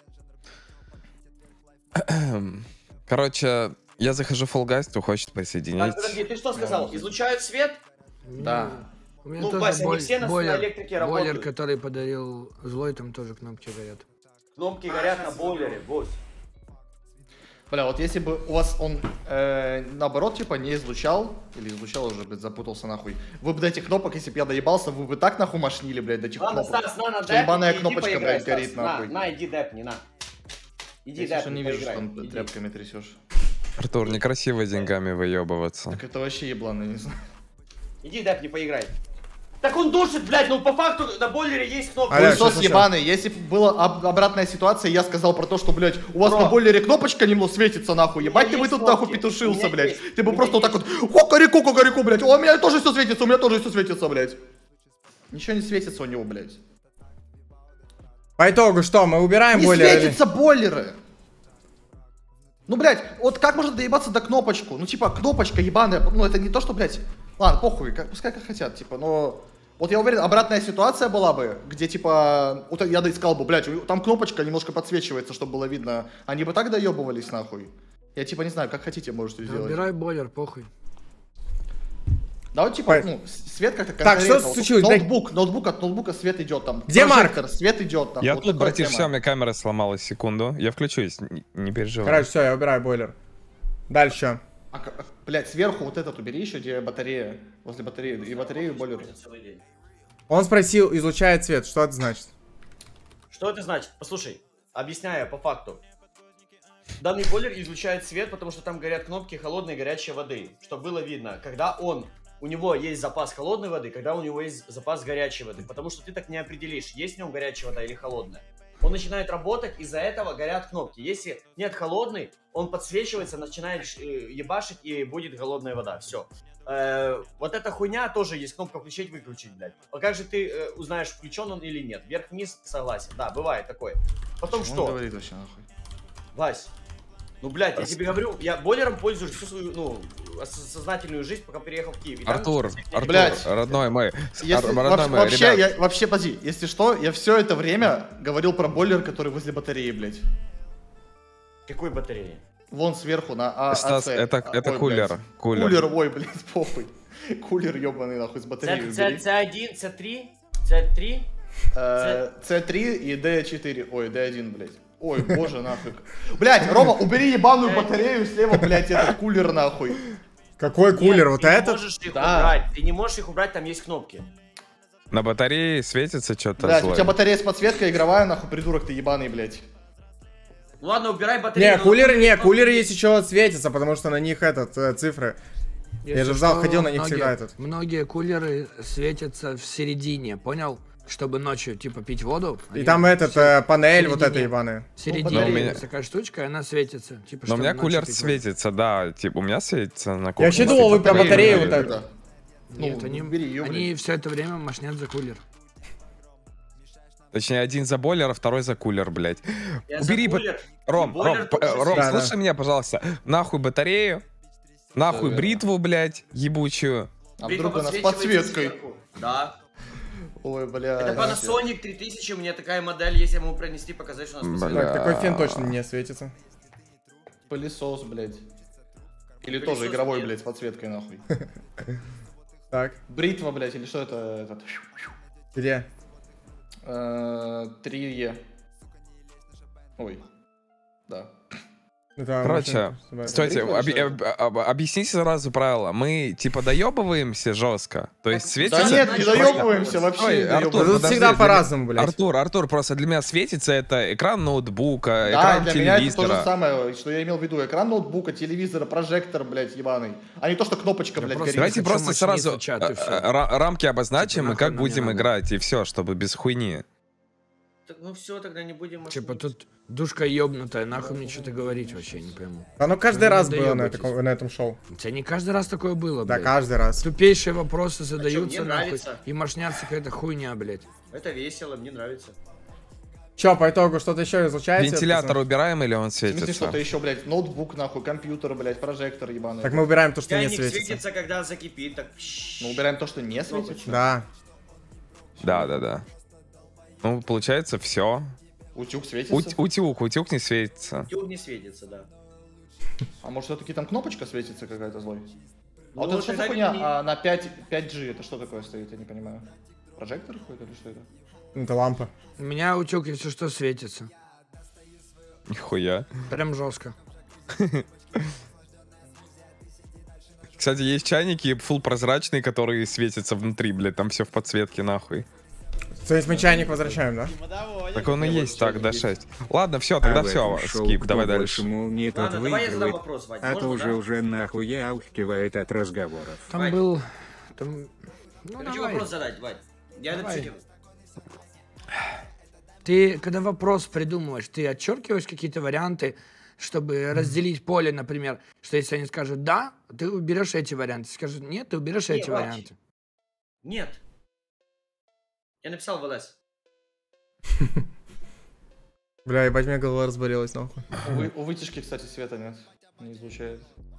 Короче, я захожу в Fall Guys, кто хочет Так, присоединить. подожди, ты что сказал? Излучают свет? Да. У меня Ну, тоже Вася, не бой- все на- на бойлер, электрике бойлер, работают. который подарил Злой, там тоже кнопки горят. Кнопки горят на бойлере, Вось. Бля, вот если бы у вас он, э, наоборот, типа, не излучал, или излучал уже, блядь, запутался нахуй, вы бы до этих кнопок, если бы я доебался, вы бы так нахуй машнили, блядь, до этих Ладно, кнопок. Стас, на, на, Что дэпни, ебаная иди кнопочка, поиграй, блядь, горит Стас. нахуй. На, на, иди дэпни, на. Иди Я что дэпни, не вижу, поиграй. что он Иди. тряпками трясешь. Артур, некрасиво деньгами выебываться. Так это вообще еблано, не знаю. Иди дэпни, поиграй. Так он душит, блядь, ну по факту на бойлере есть кнопка. Аля, Хуесос что случилось? ебаный, если бы была об- обратная ситуация, я сказал про то, что, блядь, у вас Бро. на бойлере кнопочка немного светится, нахуй, ебать, ты бы есть тут кнопки. нахуй У петушился, меня блядь. есть. Ты У бы меня просто вот так есть. вот, кукареку, кукареку, блядь, о, у меня тоже все светится, у меня тоже все светится, блядь. Ничего не светится у него, блядь. По итогу что, мы убираем Не бойлер или- светятся бойлеры! Ну, блядь, вот как можно доебаться до кнопочку? Ну, типа, кнопочка ебаная, ну, это не то, что, блядь, ладно, похуй, как, пускай как хотят, типа, но... Вот я уверен, обратная ситуация была бы, где, типа, вот я доискал бы, блядь, там кнопочка немножко подсвечивается, чтобы было видно. Они бы так доебывались, нахуй. Я, типа, не знаю, как хотите можете Да сделать. убирай бойлер, похуй. Да, вот, типа, Пой- ну, с- свет как-то Так, что конкретно. Вот случилось, блядь? Ноутбук, ноутбук, от ноутбука свет идет там. Где Марк? Прожектор, свет идет там. Я вот тут, такая братиш, тема. все, у меня камера сломалась, секунду. Я включусь, не, не переживай. Короче, все, я убираю бойлер. Дальше. А, к- а, блядь, сверху вот этот убери еще, где батарея. Возле батареи. И батарею, и бойлер. Целый день. Он спросил, излучает свет, что это значит? Что это значит? Послушай, объясняю по факту. Данный бойлер излучает свет, потому что там горят кнопки холодной и горячей воды. Чтобы было видно, когда он, у него есть запас холодной воды, когда у него есть запас горячей воды. Потому что ты так не определишь, есть в нем горячая вода или холодная. Он начинает работать, из-за этого горят кнопки. Если нет холодной, он подсвечивается, начинает э, ебашить и будет холодная вода. Все. Э, вот эта хуйня тоже есть кнопка включить-выключить, блядь. А как же ты э, узнаешь, включен он или нет? Вверх-вниз, согласен. Да, бывает такое. Потом Он что? говорит вообще, нахуй. Вась, ну, блядь, я тебе говорю, я бойлером пользуюсь всю свою, ну, ос- сознательную жизнь, пока переехал в Киев. И там- Артур, Артур, Блядь. родной мой, Если, ар- родной вообще, мой, вообще, ребят, я, вообще, подожди, если что, я все это время говорил про бойлер, который возле батареи, блядь. Какой батареи? Вон сверху на А, Стас, АЦ. это, А, это ой, кулер, блядь. кулер. Кулер, ой, блядь, похуй. Кулер ебаный, нахуй, с батареей убери. С один, С три, С три. Э, С три и Д четыре, ой, Д один, блядь. Ой, боже, нахуй. Блядь, Рома, убери ебаную батарею слева, блядь, этот кулер, нахуй. Какой кулер? Вот ты не этот? можешь их Да. убрать, ты не можешь их убрать, там есть кнопки. На батарее светится что-то Блядь, у злое. тебя батарея с подсветкой игровая, нахуй, придурок ты ебаный, блядь. Ну ладно, убирай батарею. Не, но- кулеры, не, кулеры есть еще светятся, потому что на них этот, э, цифры. Я Если же в зал что, ходил, на них многие- всегда этот. Многие кулеры светятся в середине, понял? Чтобы ночью, типа, пить воду. И они там этот, в се- э, панель вот середине. эта ебаная. В середине Ну, у меня- есть такая штучка, и она светится. Типа, Но у чтобы меня ночью кулер пить воду. светится, да, типа, у меня светится на Я кухне. вообще думал, вы про батарею вот это. это. Нет, Ну, они, бери её, они блядь. все это время машнят за кулер. Точнее, один за бойлер, а второй за кулер, блядь. Я за Убери, ба- кулер, Ром, и бойлер Ром, п- тоже э, Ром, Да, слушай да. меня, пожалуйста. Нахуй батарею, нахуй Да, бритву, блядь, ебучую. А Бритва вдруг она с подсвечивается подсветкой? сверху. Да. Ой, блядь. Это Panasonic три тысячи, у меня такая модель, если ему пронести, показать, что у нас Бля. подсветка. Так, такой фен точно не светится. Пылесос, блядь. Или Пылесос тоже игровой, нет. блядь, с подсветкой, нахуй. Так, Бритва, блядь, или что это? Этот... где? Э, три Е. Ой. Да. Это Короче, машинка. стойте, Прикольно, оби- что об- об- объясните сразу правила. Мы типа доебываемся жестко. То есть светится... Да нет, не доебываемся вообще. Ой, не Артур, доебываемся. Тут подожди, всегда для по-разному, меня- блядь. Артур, Артур, просто для меня светится это экран ноутбука, Да, экран для меня это то же телевизора. самое, что я имел в виду. Экран ноутбука, телевизора, прожектор, блядь, ебаный. А не то, что кнопочка, Я блядь, просто- горит. Давайте хочу просто мощнее сразу чат, и всё. э, ра- рамки обозначим Типа, и как нахуй нам не будем надо. играть, и все, чтобы без хуйни. Так, ну все, тогда не будем... Типа ошибиться. тут душка ёбнутая, нахуй мне что-то говорить вообще, не пойму. Оно каждый Вы раз не было на, доёбайтесь. таком- на этом шоу. У тебя не каждый раз такое было, Да, блядь. каждый раз. Тупейшие вопросы задаются, мне нахуй, нравится. и мошнятся какая-то хуйня, блядь. Это весело, мне нравится. Чё, по итогу что-то еще излучается? Вентилятор пацаны? убираем или он В смысле, светится? что-то еще, блядь, ноутбук, нахуй, компьютер, блядь, прожектор ебаный. Так мы убираем то, что не Чайник светится. светится, когда закипит, так... Мы убираем то, что не светится. Да. Да, да, да. Ну, получается, все. Утюг светится. Утюг, утюг не светится. Тюб не светится, да. А может все-таки там кнопочка светится какая-то злой? А Ну, вот это что за тогда хуйня? не- А на пять, пять джи это что такое стоит, я не понимаю. Прожектор какой-то или что это? Это лампа. У меня утюг, если что, светится. Нихуя. Прям жестко. Кстати, есть чайники full прозрачные, которые светятся внутри, блядь, там все в подсветке, нахуй. То есть мы чайник возвращаем, да? Так он и Я есть, вот так, чайник до есть. шесть. Ладно, все, А тогда в все, этом шоу скип, кто давай больше дальше. молнии, тот Ладно, давай я задам выигрывает. вопрос, Вадь. А то Можно, уже да? уже нахуй аухкивает от разговоров. Там Вань. был... Там... Ну, Хочу давай. вопрос задать, Вадь. Я Давай. напишу. Ты, когда вопрос придумываешь, ты отчеркиваешь какие-то варианты, чтобы разделить поле, например, что если они скажут «да», ты уберешь эти варианты. Если скажут «нет», ты уберешь Не, эти Вач. варианты. Нет. Я написал в ЛС. Бля, ебать, меня голова разболелась, нахуй. У, вы- у вытяжки, кстати, света нет. Не излучает.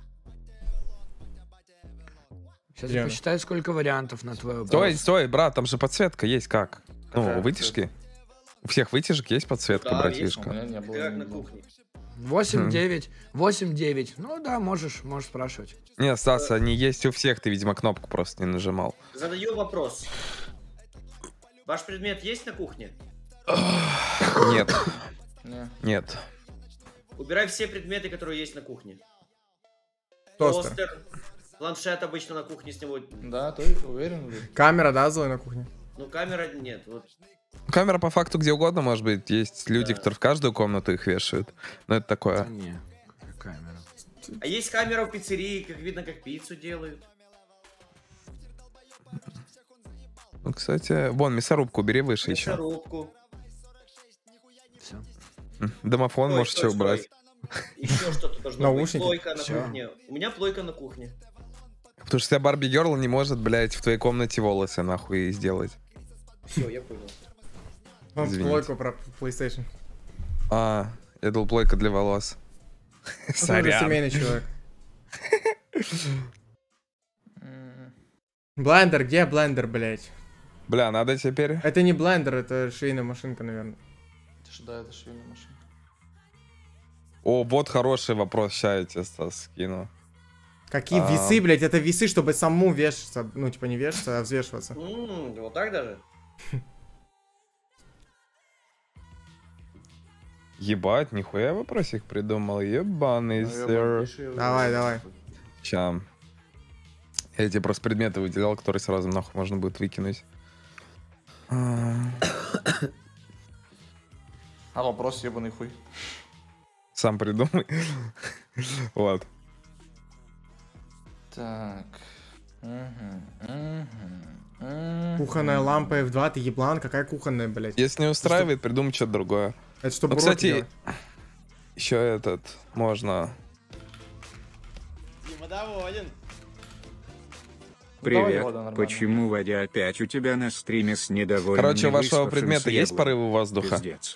Сейчас Где я она? посчитаю, сколько вариантов на твой вопрос. Стой, стой, брат, там же подсветка есть как? Ну, Какая у вытяжки. У всех вытяжек есть подсветка, Да, У братишка. меня не было. Как не на было. кухне. восемь Хм. девять. восемь девять. Ну да, можешь, можешь спрашивать. Не, Стас, они есть у всех, ты, видимо, кнопку просто не нажимал. Задаю вопрос. Ваш предмет есть на кухне? Нет, Не. нет. Убирай все предметы, которые есть на кухне. Тостер. Тостер, планшет обычно на кухне с него. Да, ты уверен? Блин? Камера, да, злой на кухне? Ну, камера нет. Вот. Камера по факту где угодно может быть. Есть люди, Да. которые в каждую комнату их вешают. Но это такое. Не, какая камера. А есть камера в пиццерии, как видно, как пиццу делают. Ну, кстати, вон, мясорубку убери выше еще. Мясорубку. Все. Домофон Стой, можешь стой, еще убрать. стой. Еще что-то должно быть. Наушники. Плойка на Всё. кухне. У меня плойка на кухне. Потому что у тебя Барби Герл не может, блядь, в твоей комнате волосы нахуй сделать. Все, я понял. Вам Извините. плойку про PlayStation. А, я думал, плойка для волос. Ну, ты Сорян. семейный человек. М, Блендер, где блендер, блядь? Бля, надо теперь... Это не блендер, это швейная машинка, наверное. Это ж, да, это швейная машина. О, вот хороший вопрос, ща я тебе, Стас, скину. Какие А. весы, блядь? Это весы, чтобы самому вешаться. Ну, типа не вешаться, а взвешиваться. М, вот так даже? Ебать, нихуя я вопросик придумал, ебаный, сэр. Давай, давай. Ща. Я тебе просто предметы выделял, которые сразу нахуй можно будет выкинуть. А, А вопрос ебаный хуй. Сам придумай. Вот. Так. Мгм, мгм, мгм. Кухонная лампа эф два, ты еблан? Какая кухонная, блядь? Если не устраивает, придумай что-то другое. Это чтобы Ну, уроки кстати, делать. еще этот можно. Дима доволен. Давай, Привет, ладно, нормально. почему Вадя опять у тебя на стриме с недовольным Короче, у вашего невыспавшимся предмета есть яблоком? порывы воздуха? Пиздец.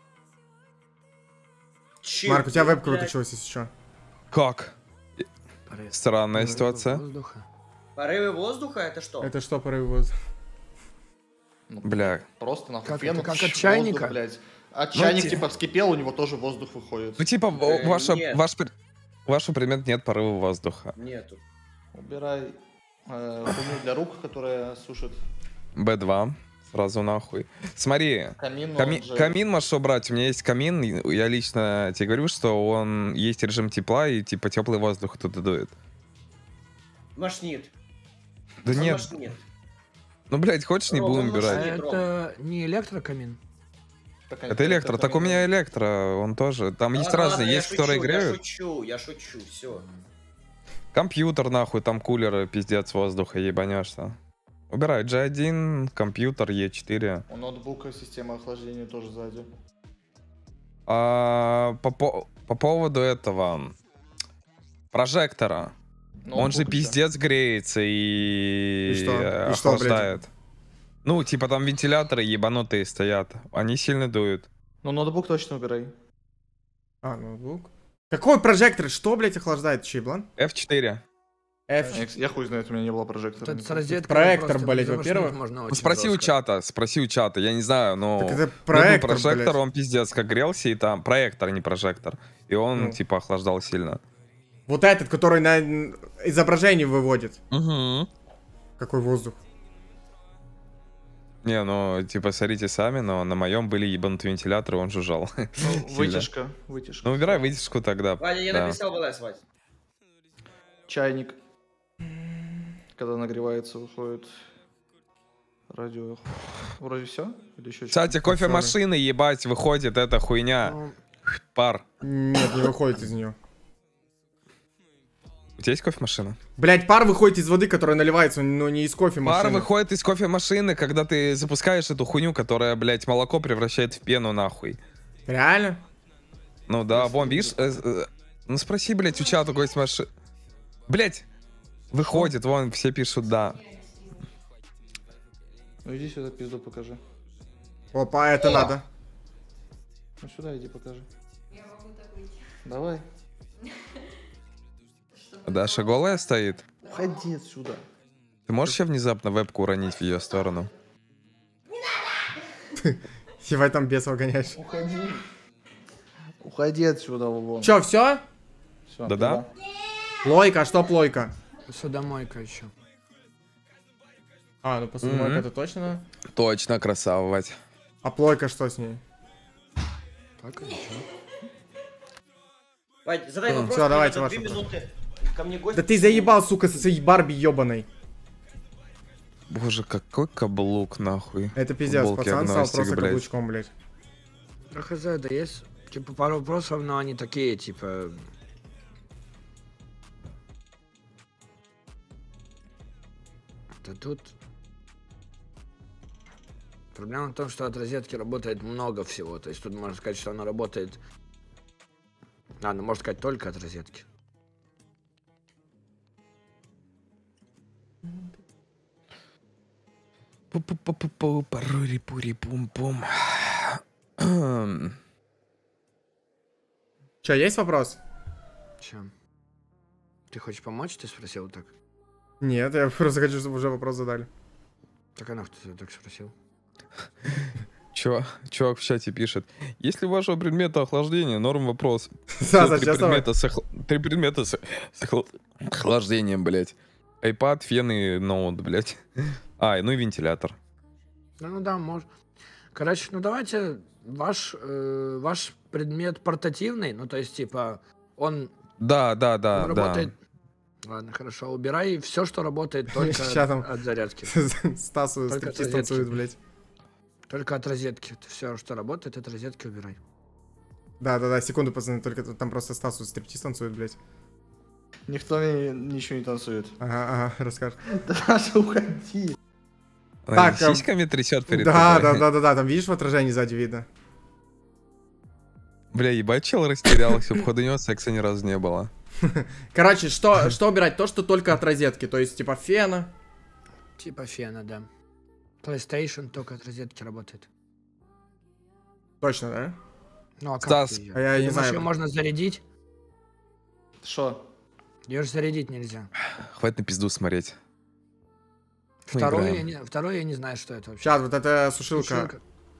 Чем, Марк, у тебя вебка блядь? выключилась, если что. Как? Порыв. Странная Порыв ситуация. воздуха. Порывы воздуха это что? Это что, порыв воздуха? Ну, Бля. Просто нахуй Как фен, это, как пш, от чайника? воздух, блядь. А Ну, чайник те- типа вскипел, у него тоже воздух выходит. Ну, типа, Э, у вашего, нет. ваш, пр- у вашего предмета нет порыва воздуха. Нету. Убирай э, хуйню для рук, которая сушит. бэ два. Сразу нахуй. Смотри, Камин, ками- он же- камин можешь убрать. У меня есть камин. и Я лично тебе говорю, что он есть режим тепла и типа теплый воздух оттуда дует. Машнит. Да Он нет. машнит. Ну, блядь, хочешь, не Рома, будем ну, убирать. Нет, Это не электрокамин? Так, Это электро. Так у меня электро, он тоже. Там есть Ладно, разные. ладно, я Есть, которые шучу, греют. Я шучу, я шучу, все. Компьютер, нахуй, там кулеры, пиздец, воздуха, ебанешься. Убирай джи один, компьютер, и четыре. У ноутбука система охлаждения тоже сзади. А, по, по, по поводу этого прожектора. Он же Ноутбук, да. пиздец греется и, И что? э, И что, блядь? охлаждает. Ну, типа там вентиляторы ебанутые стоят. Они сильно дуют. Ну, ноутбук точно убирай. А, ноутбук. Какой прожектор? Что, блядь, охлаждает? Чейблан? эф четыре. F. Я, я хуй знает, у меня не было прожектора. Тут с розеткой Проектор, просто блядь, завышнуть во-первых. можно Ну, очень спроси у жестко. чата, спроси у чата, я не знаю, но... Так это ну, проектор, прожектор, блядь. он пиздец как грелся, и там... Проектор, не прожектор. И он, Ну. типа, охлаждал сильно. Вот этот, который на м, изображение выводит. Угу. Какой воздух. Не, ну, типа, смотрите сами, но на моем были ебанутые вентиляторы, он жужжал. Ну, Сильно. вытяжка, вытяжка. Ну, убирай вытяжку тогда. Ваня, я да. написал в ЛС, Вать. Чайник. Когда нагревается, выходит радио. Вроде все? Или еще Кстати, кофемашины, ебать, выходит эта хуйня. Ну, Пар. Нет, не выходит из нее. У тебя есть кофемашина? Блять, пар выходит из воды, которая наливается, но не из кофемашины. Пар выходит из кофемашины, когда ты запускаешь эту хуйню, которая, блядь, молоко превращает в пену, нахуй. Реально? Ну да, вон, видишь? э, э, Ну спроси, блядь, у чата какой-то машина. Блядь, выходит, вон, все пишут «да». Ну иди сюда, пизду покажи. Опа, это надо. Ну сюда иди покажи. Давай. Даша голая стоит? Уходи отсюда. Ты можешь еще внезапно вебку уронить в ее сторону? Севай там бесов гоняешь. Уходи. Уходи отсюда, вон. Че, все? Всё, Да-да? Плойка, а что плойка? Судомойка еще. А, ну посудомойка Мгм. это точно надо? Точно, красава, Вать. А плойка что с ней? Так, и ничего. Вать, задай Ну, вопрос, всё, мне давайте надо ваш две вопрос. минуты. Ко мне гость. Да ты заебал, сука, со своей Барби ебаной. Боже, какой каблук, нахуй. Это пиздец, Футболки пацан стал агностик, просто блядь. каблучком, блядь. Да хз, да есть, типа, пару вопросов, но они такие, типа... Да тут... Проблема в том, что от розетки работает много всего, то есть тут можно сказать, что она работает... А, ну можно сказать только от розетки. Пу-пу-пу-пу-пу, парури-пури-пум-пум. Че, есть вопрос? Чем? Ты хочешь помочь, ты спросил так? Нет, я просто хочу, чтобы уже вопрос задали. Так а нахуй ты так спросил? Чё, чувак в чате пишет. Если у вашего предмета охлаждения, норм вопрос. Да, Все три зачем предмета, с охла- три предмета с, с охла- охлаждением, блядь. iPad, фен и ноут, блядь. А, ну и вентилятор. Ну, ну да, может. Короче, ну давайте ваш, э, ваш предмет портативный, ну то есть типа он, Да, да, да, он да. работает... Ладно, хорошо, убирай все, что работает только Ща там. от зарядки. Стасу Только стриптиз от розетки. танцует, блядь. Только от розетки. Все, что работает, от розетки убирай. Да-да-да, секунду, пацаны, только там просто Стасу стриптиз танцует, блядь. Никто мне ничего не танцует. Ага, ага, расскажешь. Даша, уходи. Так, Так, а- сиськами трясет перед Да, тобой. да, да, да, да, там видишь в отражении сзади видно. Бля, ебать, чел растерялся, походу у него секса ни разу не было. Короче, что, что убирать? То, что только от розетки, то есть типа фена. Типа фена, да. PlayStation только от розетки работает. Точно, да? Ну а как Стас, ты её? а я Ты не думаешь, знаю. её можно зарядить? Шо? Ее же зарядить нельзя. Хватит на пизду смотреть. Мы Второе играем. я, не, второе я не знаю, что это вообще. Сейчас, вот эта сушилка. Сушилка.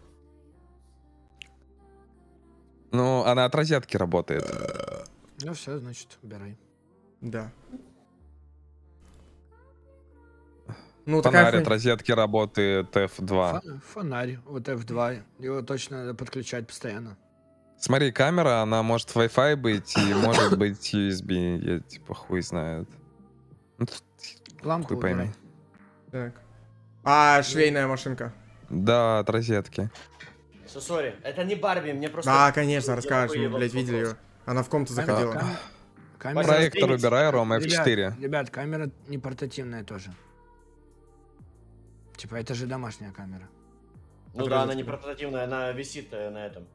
Ну, она от розетки работает. Ну все, значит, убирай. Да. Ну, такая Фонарят, хуйня. розетки работает эф два. Фо- Фонарь, вот эф два, его точно надо подключать постоянно. Смотри, камера, она может Wi-Fi быть и может быть ю эс би. Я типа хуй знает. Ну, тут Лампу хуй пойми. убирай. Так. А, швейная машинка. Да, от розетки. So, sorry, это не Барби, мне просто... Да, конечно, Я расскажешь, мы, выебал блядь, видели вопрос. ее. Она в комнату Кам- заходила. кам- Камера, Проектор Ребят, убирай, Ром, эф четыре. ребят, ребят, камера не портативная тоже. Типа, это же домашняя камера. Ну да, она не портативная, она висит э, на этом.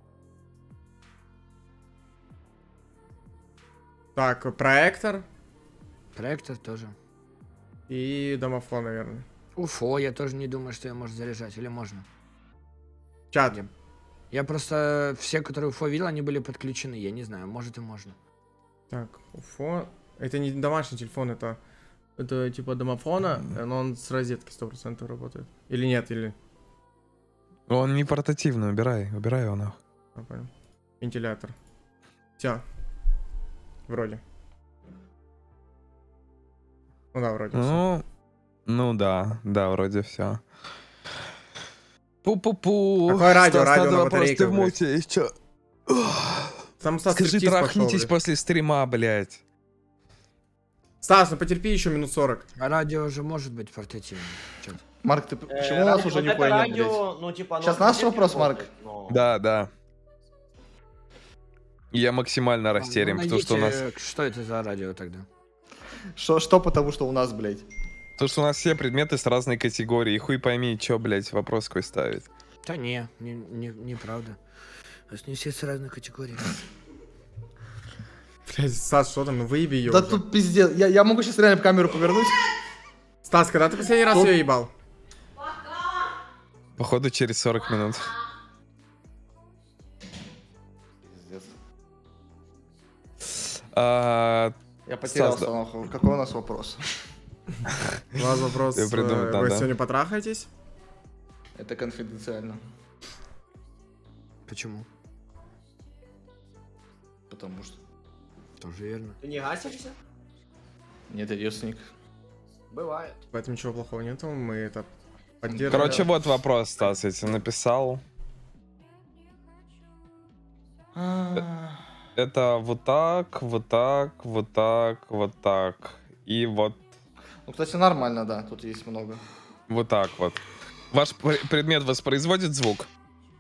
Так, проектор Проектор тоже. и домофон, наверное. Уфо, я тоже не думаю, что ее можно заряжать. Или можно? Чат. Я, я просто... Все, которые Уфо видел, они были подключены. Я не знаю, может и можно. Так, уфо. Это не домашний телефон, это... Это типа домофона, но он с розетки сто процентов работает. Или нет, или... Он не портативный, убирай, убирай его нахуй. Я понял. Вентилятор. Все. Вроде. Ну да, вроде. всё. Ну, ну да, да, вроде все. Пу-пу-пу. Какое радио? Стас, Радио надо на вопрос, батарейках, ты в блядь. муте, и чё? Там Стас Скажи, стриптиз пошёл, трахнитесь блядь. после стрима, блядь. Стас, ну потерпи еще минут сорок. А радио же может быть портативным. Чё ты? Марк, ты Э, почему у нас радио- уже вот это нихуя нет, блядь? радио, ну, типа, оно Сейчас в наш розетке вопрос, работает, Марк? но- Да, да. И я максимально растерян, Ну, потому что у нас... найдите, Что это за радио тогда? Что, что потому что у нас, блядь? Потому что у нас все предметы с разной категории. И хуй пойми, чё, блядь, вопрос какой ставить. Да не, не, не, неправда. У нас не все с разных категорий. Блядь, Стас, что там? Ну выеби ее. Да тут пиздец. Я, я могу сейчас реально камеру повернуть. Стас, когда ты последний раз Тут- ее ебал? Походу, через сорок минут. Пиздец. А, Я потерялся, Стас, да. нахуй. Какой у нас вопрос? У вас вопрос. Я придумать э, Вы надо. сегодня потрахаетесь? Это конфиденциально. Почему? Потому что... Тоже верно. Ты не гасишься? Нет, я девственник. Бывает. В этом ничего плохого нету, мы это поддерживаем. короче, вот вопрос, Стас, я тебе написал. Это вот так, вот так, вот так, вот так. И вот, Ну, кстати, нормально, да. Тут есть много. вот так вот. Ваш пр- предмет воспроизводит звук?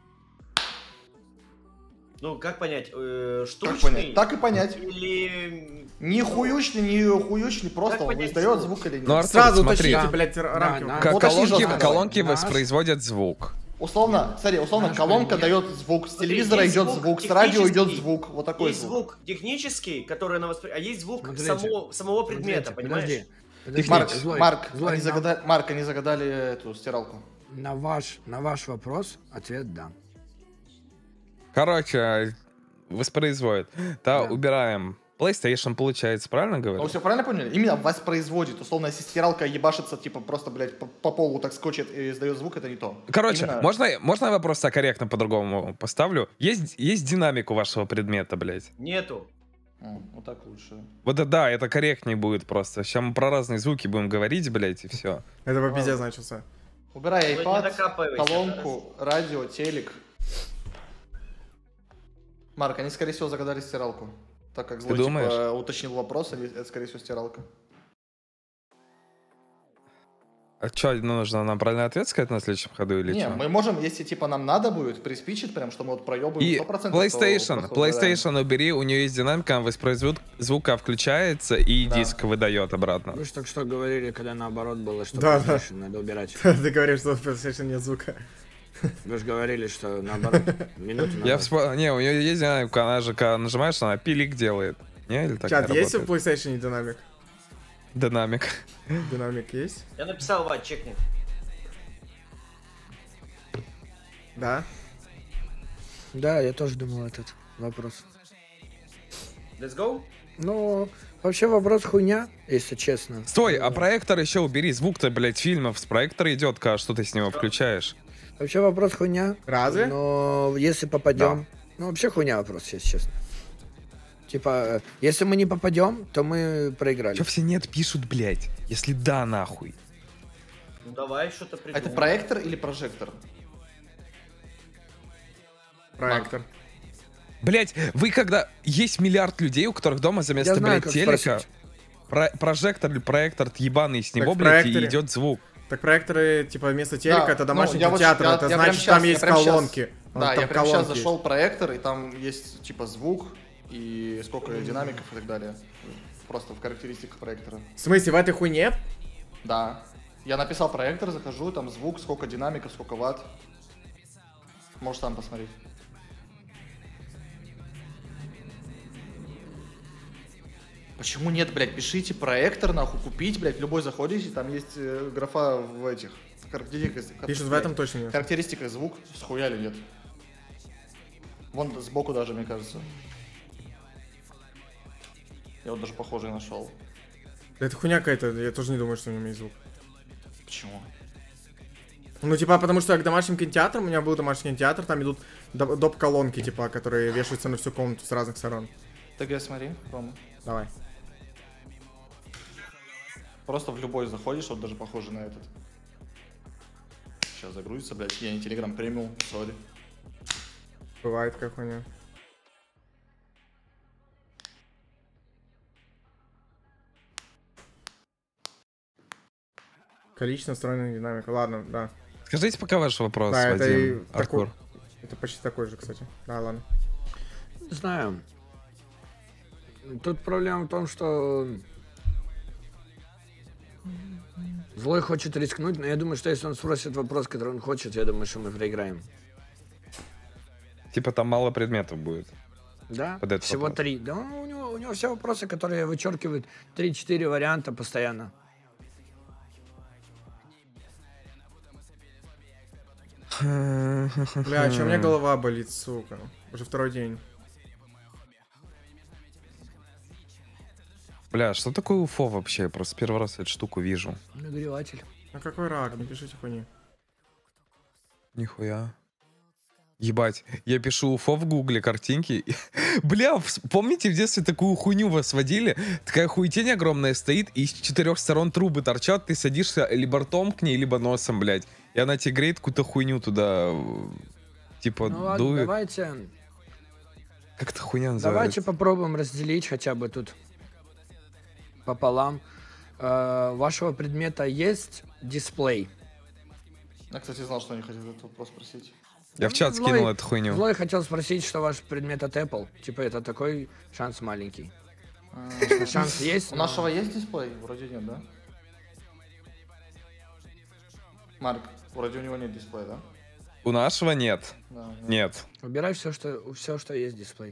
Ну, как понять, э, штучный? Как понять? Так и понять. Или... Ни хуючный, ни хуючный, просто Как он понять, издает что? звук или нет. Ну, Артур, Сразу смотри. уточните, блядь, р- рамки. да. К- Вот очень колонки жестко колонки давай. воспроизводят звук. Условно, смотри, условно, Наш колонка предмет. дает звук, с Смотри, телевизора есть идет звук звук, с радио идет технический, звук. Вот такой Есть звук. звук технический, который на воспри... А есть звук Смотрите. само- самого предмета, Смотрите, понимаешь? Подожди. подожди. Марк, Злой, Марк, злой, они на- загадали, Марк, они загадали эту стиралку. На ваш, на ваш вопрос ответ да. Короче, воспроизводит. Да, Да. убираем. PlayStation получается, правильно А говорю? вы все правильно поняли? Именно воспроизводит. Условно, если стиралка ебашится, типа, просто, блядь, по, по полу так скочит и издает звук, это не то. Короче, Именно- можно, можно я вопрос так корректно по-другому поставлю? Есть, есть динамик у вашего предмета, блядь? Нету. М, вот так лучше. Вот это да, это корректнее будет просто. Сейчас мы про разные звуки будем говорить, блядь, и все. Это по пиздец начался. Убирай Вы не iPad, докапывайся, колонку, радио, телек. Марк, они, скорее всего, загадали стиралку. Так как Злой, думаешь? типа, уточнил вопрос, они- это, скорее всего, стиралка. А что, нужно нам правильный ответ сказать на следующем ходу или Не, что? мы можем, если, типа, нам надо будет, приспичит прям, что мы вот проебываем И сто процентов. PlayStation, то просто угадаем. PlayStation убери, у нее есть динамика, она воспроизводит звука, включается и Да. диск выдает обратно. Вы же только что говорили, когда наоборот было, что Да, да. PlayStation надо убирать. Ты говоришь, что в PlayStation нет звука. Вы же говорили, что наоборот. Минуту Я назад. вспомнил, не, у нее есть динамика, она же, когда нажимаешь, она пилик делает. Не, или так Чат, не есть в работает? PlayStation динамик? Динамик. Динамик есть? Я написал, Вать, чекни. Да? Да, я тоже думал этот вопрос. Let's go? Ну, вообще вопрос хуйня, если честно. Стой, а проектор еще убери, звук-то, блядь, фильмов с проектора идет, когда что ты с него включаешь. Вообще вопрос хуйня. Разве? Но если попадем... Ну, вообще хуйня вопрос, если честно. Типа, э, если мы не попадем, то мы проиграли. Че все нет пишут, блядь? Если да, нахуй. Ну давай что-то А придумаем. это проектор или прожектор? Проектор. Блять, вы когда... Есть миллиард людей, у которых дома за место, Я знаю, блядь, как телека... спросить. про- прожектор или проектор ебаный, с него, в блядь, и проекторе- идет звук. Так проекторы, типа, вместо телека, Да, это ну, домашний я вот- кинотеатр. я- это я прям значит, щас- там я есть прям щас- колонки. Да, там я прям колонки сейчас есть. зашел в проектор, и там есть типа звук и сколько динамиков и так далее. Просто в характеристиках проектора. В смысле, в этой хуйне? Да. Я написал проектор, захожу, там звук, сколько динамиков, сколько ватт. Можешь сам посмотреть. Почему нет, блядь? Пишите проектор, нахуй, купить, блядь, любой заходите, там есть э, графа в этих характеристиках. Пишут, в этом точно нет. Характеристика звук, схуяли нет. Вон сбоку даже, мне кажется. Я вот даже похожий нашел. Да это хуйня какая-то, я тоже не думаю, что у него есть звук. Почему? Ну, типа, потому что к домашним кинотеатрам, у меня был домашний кинотеатр, там идут доп- доп-колонки, типа, которые вешаются на всю комнату с разных сторон. ТГ смотри, Рома. Давай. Просто в любой заходишь, вот даже похоже на этот. Сейчас загрузится, блядь. Я не Telegram премиум, сори. Бывает как хуйня. Количество встроенных динамик. Ладно, да. Скажите пока ваш вопрос, Да, это и Вадим, Артур. такой. Это почти такой же, кстати. Да, ладно. Не знаю. Тут проблема в том, что Злой хочет рискнуть, но я думаю, что если он спросит вопрос, который он хочет, я думаю, что мы проиграем. Типа там мало предметов будет. Да? Под этот Всего вопрос. три. Да, у него, у него все вопросы, которые вычеркивают три-четыре варианта постоянно. Бля, чё у меня голова болит, сука. Уже второй день. Бля, что такое уфо вообще? Я просто первый раз эту штуку вижу. Нагреватель. А какой рак? Не пишите хуйни. Нихуя. Ебать, я пишу уфо в гугле, картинки. Бля, вс- помните в детстве такую хуйню вас водили? Такая хуетень огромная стоит, и с четырех сторон трубы торчат, ты садишься либо ртом к ней, либо носом, блядь. И она тебе греет какую-то хуйню туда, э, типа, Ну ладно, дует. давайте, Как эта хуйня давайте называется? попробуем разделить хотя бы тут пополам. Э, у вашего предмета есть дисплей? Я, кстати, знал, что они хотят этот вопрос спросить. Я в чат Злой- скинул эту хуйню. Злой хотел спросить, что ваш предмет от Apple. Типа это такой шанс маленький. А, Шанс есть, У но- нашего есть дисплей? Вроде нет, да? Марк, вроде у него нет дисплея, да? У нашего нет. Да, нет. Нет. Убирай все, что, все, что есть дисплей.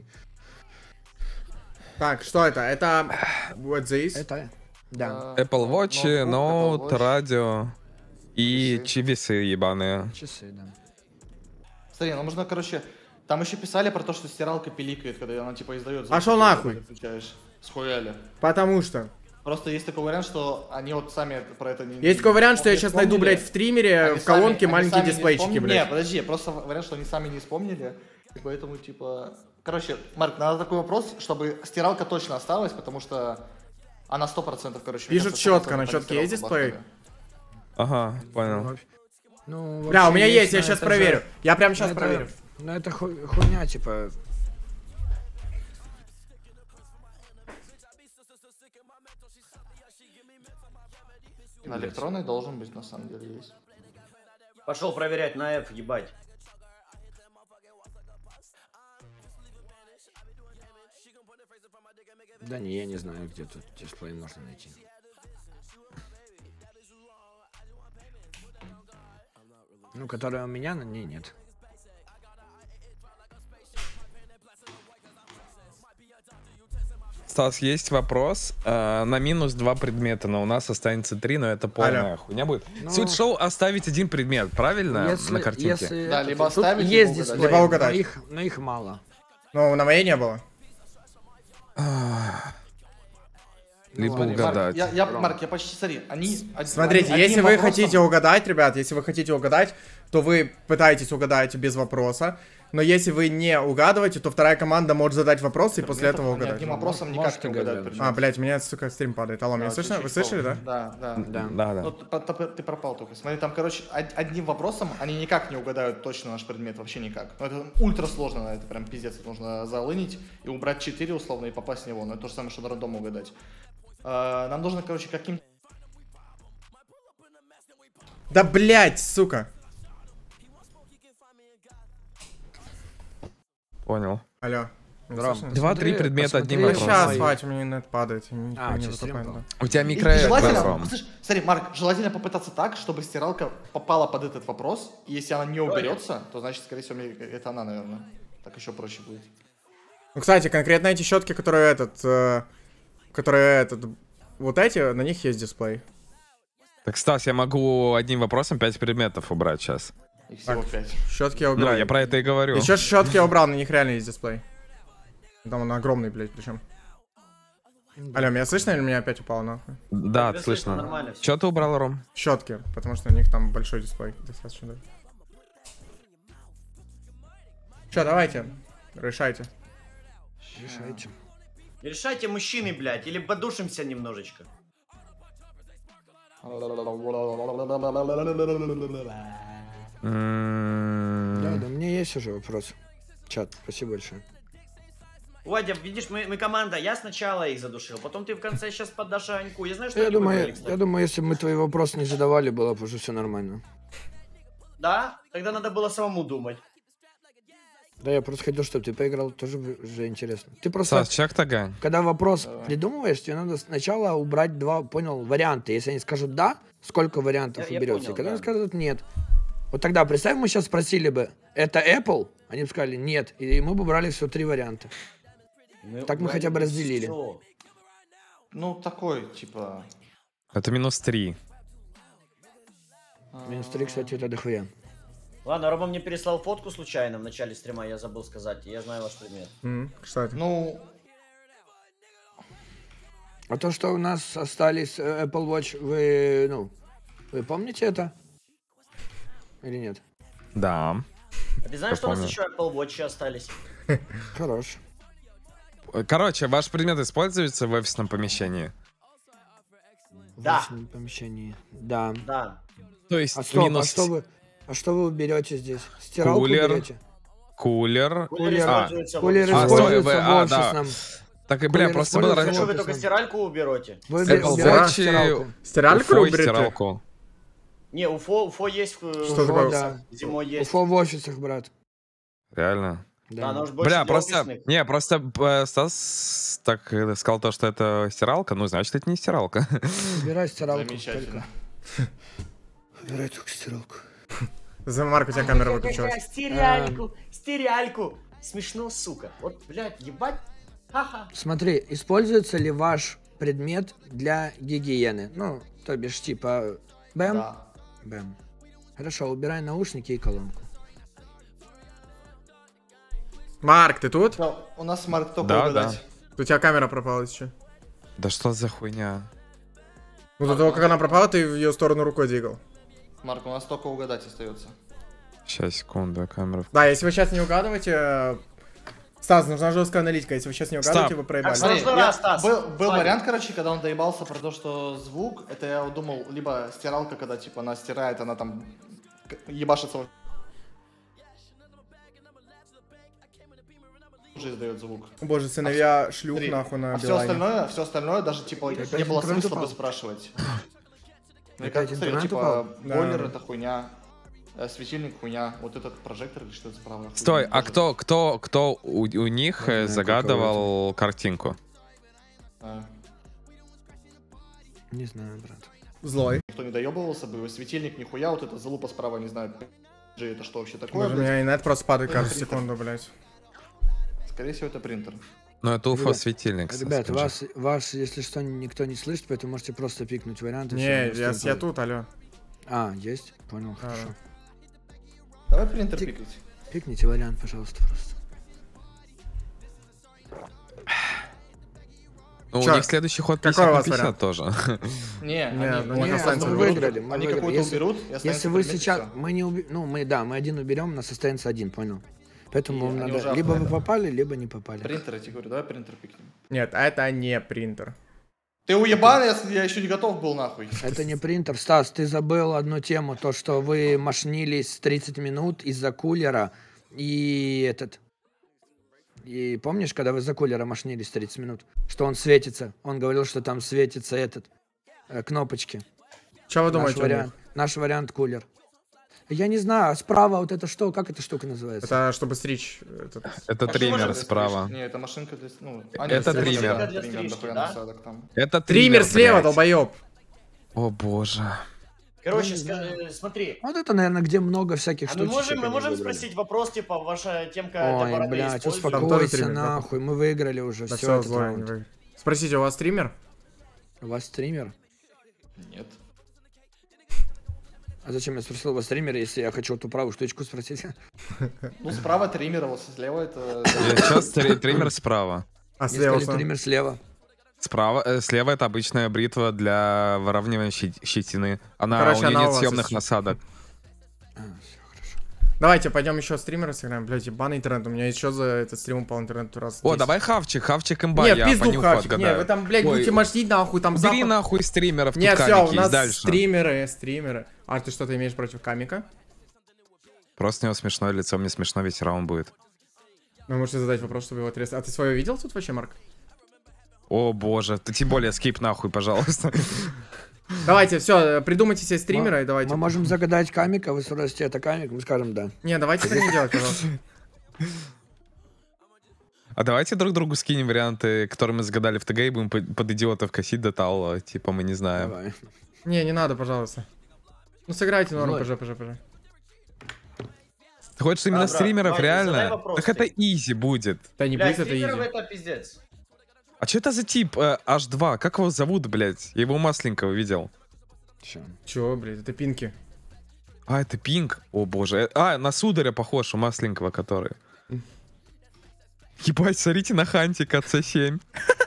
Так, что это? Это... What this? Это, да, А, Apple Watch, ноутбук, ноут, Apple Watch. радио и Часы. чивисы ебаные. часы, да. Смотри, ну можно, короче, там еще писали про то, что стиралка пиликает, когда она типа издает. А шо когда нахуй? ты включаешь. Схуяли. Потому что. Просто есть такой вариант, что они вот сами про это не... Есть такой вариант, что я не сейчас найду, вспомнили. блядь, в стримере, Они в колонке сами- они маленькие сами не дисплейчики, вспомнили. блядь. Не, подожди, просто вариант, что они сами не вспомнили. И поэтому, типа... Короче, Марк, надо такой вопрос, чтобы стиралка точно осталась, потому что она сто процентов, короче... мне Пишут кажется, четко, сто процентов на четке есть стиралку дисплей? бахнули. Ага, понял. Ну, Бля, у вообще меня есть, я но сейчас это проверю. же- Я прямо сейчас но это- проверю. Ну это ху- хуйня, типа... На электронной должен быть, на самом деле, есть. Пошел проверять на F, ебать. Да не, я не знаю, где тут дисплей можно найти. Ну, которая у меня, на ней нет. Стас, есть вопрос. Э, на минус два предмета, но у нас останется три, но это полная Алло. хуйня будет. Ну, Суть шоу оставить один предмет, правильно? Если- на картинке. если Да, это- либо тут оставить, есть либо угадать. дисплей, Либо угадать. но их, но их мало. Ну, на моей не было. Либо Смотри, угадать. Марк, я, я, Марк, я почти, смотри, они... од- Смотрите, они если одним вы вопросом- хотите угадать, ребят, если вы хотите угадать, то вы пытаетесь угадать без вопроса. Но если вы не угадываете, то вторая команда может задать вопрос и после этого Ни угадать. одним вопросом никак Можете не угадать. угадать. предмет. А, блядь, меня, сука, стрим падает. Алло, меня Да, слышно? Вы чуть-чуть слышали, да? Да, да. Да. Да, да. Ну, ты, ты- ты пропал только. Смотри, там, короче, од- одним вопросом они никак не угадают точно наш предмет, вообще никак. Но это ультра сложно, это прям пиздец. Это нужно залынить и убрать четыре условно и попасть в него. Но это то же самое, что на рандом угадать. А, нам нужно, короче, каким... Да, блядь, сука. Понял. Алло. Ром, слышно? Два-три Посмотри- предмета одним посмотри, Ну, вопросом. сейчас, Вать, у меня нет падает. я ни- А, не через выступаю, стрим да. У тебя И- и микро... желательно, Ром. слышь, смотри, Марк, желательно попытаться так, чтобы стиралка попала под этот вопрос. И если она не уберется, то значит, скорее всего, мне- это она, наверное. Так еще проще будет. Ну, кстати, конкретно эти щетки, которые этот... э, которые этот... Вот эти, на них есть дисплей. Так, Стас, я могу одним вопросом пять предметов убрать сейчас. Их всего Так. пять. Щетки я Ну, убираю. я про это и говорю. Еще щетки я убрал, на них реально есть дисплей. Там он огромный, блядь, причем. Алло, меня слышно или меня опять упало нахуй? Да, Тебя слышно слышно. нормально всё. Че ты убрал, Ром? Щетки, потому что на них там большой дисплей достаточно. Да. Че, давайте, решайте. Решайте. Решайте, мужчины, блядь, или подушимся немножечко. М, Да, да, мне есть уже вопрос. Чат, спасибо большое. Вадя, видишь, мы, мы команда, я сначала их задушил, потом ты в конце сейчас поддашь Аньку. Я знаю, что Я они выиграли, думаю, кстати. я думаю, если бы мы твои вопросы не задавали, было бы уже все нормально. Да? Тогда надо было самому думать. Да, я просто хотел, чтобы ты поиграл, тоже уже интересно. Ты просто, Стас, чек тагань. когда вопрос придумываешь, тебе надо сначала убрать два, понял, варианта. Если они скажут «да», сколько вариантов Я- я уберется. понял, И когда да. они скажут «нет». Вот тогда, представь, мы сейчас спросили бы «это Apple?» Они бы сказали «нет», и мы бы брали все три варианта. Так мы хотя бы разделили. Всё. Ну, такой, типа... Это минус три. Минус три, кстати, это дохуя. Ладно, Рома мне переслал фотку случайно в начале стрима, я забыл сказать, и я знаю ваш предмет. М, кстати. Ну, А то, что у нас остались э, Apple Watch, вы, ну, вы помните это? Или нет? Да. А ты знаешь, Я что у нас помню. еще Apple Watch остались? Хорош. Короче, ваш предмет используется в офисном помещении? Да. В личном помещении. Да. Да. То есть А, стоп, минус а что вы, а что вы уберете здесь? Стиралку Кулер. уберете? Кулер. Кулер А, используется в Кулер офисе. А, стой, используется вы- в а, да. офисном. Так, и, бля, Кулер просто был используется раньше... Что вы офисном. только стиральку уберете? Вы Apple убираете Watch, стиралку. Стиральку Уфо и уберете? стиралку. Не, Уфо, Уфо есть в... Что Уфо, такое? да. Зимой есть. Уфо в офисах, брат. Реально. Да, она уж больше Бля, для просто... офисных. Не, просто э, Стас так э, сказал то, что это стиралка, ну, значит, это не стиралка. Убирай стиралку. замечательно. только. Убирай только стиралку. За Марк, у тебя камера выключилась. Стиральку, стиральку. Смешно, сука. Вот, блядь, ебать. Ха-ха. Смотри, используется ли ваш предмет для гигиены? Ну, то бишь, типа, бэм, Да. бэм. Хорошо, убирай наушники и колонку. Марк, ты тут? Всё, у нас Марк только Да, угадать. У тебя камера пропала еще. Да что за хуйня? Ну, до того, как она пропала, ты в ее сторону рукой двигал. Марк, у нас только угадать остается. Сейчас, секунду, камера... Да, если вы сейчас не угадываете... э, Стас, нужна жесткая аналитика. Если вы сейчас не угадываете, Стоп. вы проебали. Так, Смотри, Сразу я- раз, Стас. был, был Смотри. вариант, короче, когда он доебался про то, что звук, это я думал, либо стиралка, когда, типа, она стирает, она там к- ебашится, в- уже издает звук. О, боже, сыновья шлюх Смотри, нахуй на а все Билайне. остальное, все остальное даже, типа, Ты не опять было интернет смысла бы упал? спрашивать. Мне Опять кажется, смотри, интернет типа, упал? бойлер Да. это хуйня, э, светильник хуйня, вот этот прожектор или что это справа? хуйня Стой, а тоже. кто, кто, кто у, у них Не э, знаю, загадывал картинку? А, Не знаю, брат. Злой. Никто не доебывался бы, светильник нихуя, вот эта залупа справа, не знаю, пи это что вообще такое, Боже, у блядь? меня инет просто падает каждую Принтер. секунду, блядь. Скорее всего, это принтер. Ну, это Ребят, уфо-светильник. Ребят, скажи. вас, вас, если что, никто не слышит, поэтому можете просто пикнуть варианты. Не, всё, я, просто я будет. тут, алло. А, есть? Понял, Да, хорошо. Давай принтер Тик. пикать. Пикните вариант, пожалуйста, просто. Ну, Чё? у них следующий ход Какой пятьдесят у на вас пятьдесят вариант? тоже. Не, Не, они, ну, они не, останутся мы берут, выиграли, мы они выиграли. какой-то Если- уберут, и останется Если вы предмет, и сейчас, всё. мы не уби... ну мы да, мы один уберем, у нас останется один, понял? Поэтому И вам они надо, уже либо вы автоматом. попали, либо не попали. Принтер, я тебе говорю, давай принтер пикнем. Нет, это не принтер. Ты уебан, я, я еще не готов был нахуй. Это не принтер. Стас, ты забыл одну тему, то, что вы машнились тридцать минут из-за кулера и этот... И помнишь, когда вы за кулера машнились тридцать минут, что он светится? Он говорил, что там светится этот, э, кнопочки. Что вы Наш думаете? у них? вариант, наш вариант кулер. Я не знаю, а справа вот это что, как эта штука называется? Это чтобы стричь. этот- Это А что триммер может быть справа. стрижка? Не, это машинка для... Ну, Это для триммер. стрижки, Для триммер, стрижки, дохуя да? насадок там. Это Триммер слева, блядь. долбоеб. О боже. Короче, не ска- знаю. э, смотри. Вот это, наверное, где много всяких А мы штучек. можем, мы они можем выбрали. спросить вопрос, типа, ваша темка Ой, товара блядь, Там тоже успокойся триммер, да? нахуй, мы выиграли уже, Да все, все, этот злой. раунд. не вы- Спросите, у вас стример? У вас стример? Нет. А зачем я спросил у вас стример, если я хочу ту правую штучку спросить? Ну, справа триммер, а вот слева это... Сейчас триммер справа. А Мне слева сказали, что? стример слева. Справа, э, слева это обычная бритва для выравнивания щи- щетины. Она, Короче, у нее она у нет вас съемных есть. насадок. А, всё хорошо. Давайте пойдем еще стримера сыграем. Блять, ебаный интернет. У меня еще за этот стрим упал интернет раз. О, десять. давай хавчик, хавчик имба, Нет, я пизду по нюху хавчик. Не, отгадаю. вы там, блядь, Ой, будете мочить нахуй, там Убери запах. нахуй стримеров, тут Нет, все, камики, у и нас дальше. стримеры, стримеры. А ты что-то имеешь против камика? Просто у него смешное лицо, мне смешно весь раунд будет. Вы можете задать вопрос, чтобы его трясти. А ты свое видел тут вообще, Марк? О боже, ты тем более скип нахуй, пожалуйста. Давайте, все, придумайте себе стримера Мы- и давайте. Мы можем загадать камика, вы спросите, это камик, мы скажем да. Не, давайте так не делать, пожалуйста. А давайте друг другу скинем варианты, которые мы загадали в ТГ, и будем под под идиотов косить до Талла, типа мы не знаем. Давай. Не, не надо, пожалуйста. Ну сыграйте норм, Злой. пж, пж, пж. Ты хочешь именно брат, стримеров, давай, задай реально? вопрос Так это ты. изи будет. Да не Блядь, будет это стримеров изи. это пиздец. А что это за тип э, эйч два? Как его зовут, блядь? Я его у масленького видел. Всё. Чё, блядь, это пинки. А, это Пинк. О боже. Э, А, на Сударя похож, у масленького который. Ебать, смотрите на Хантика С семь.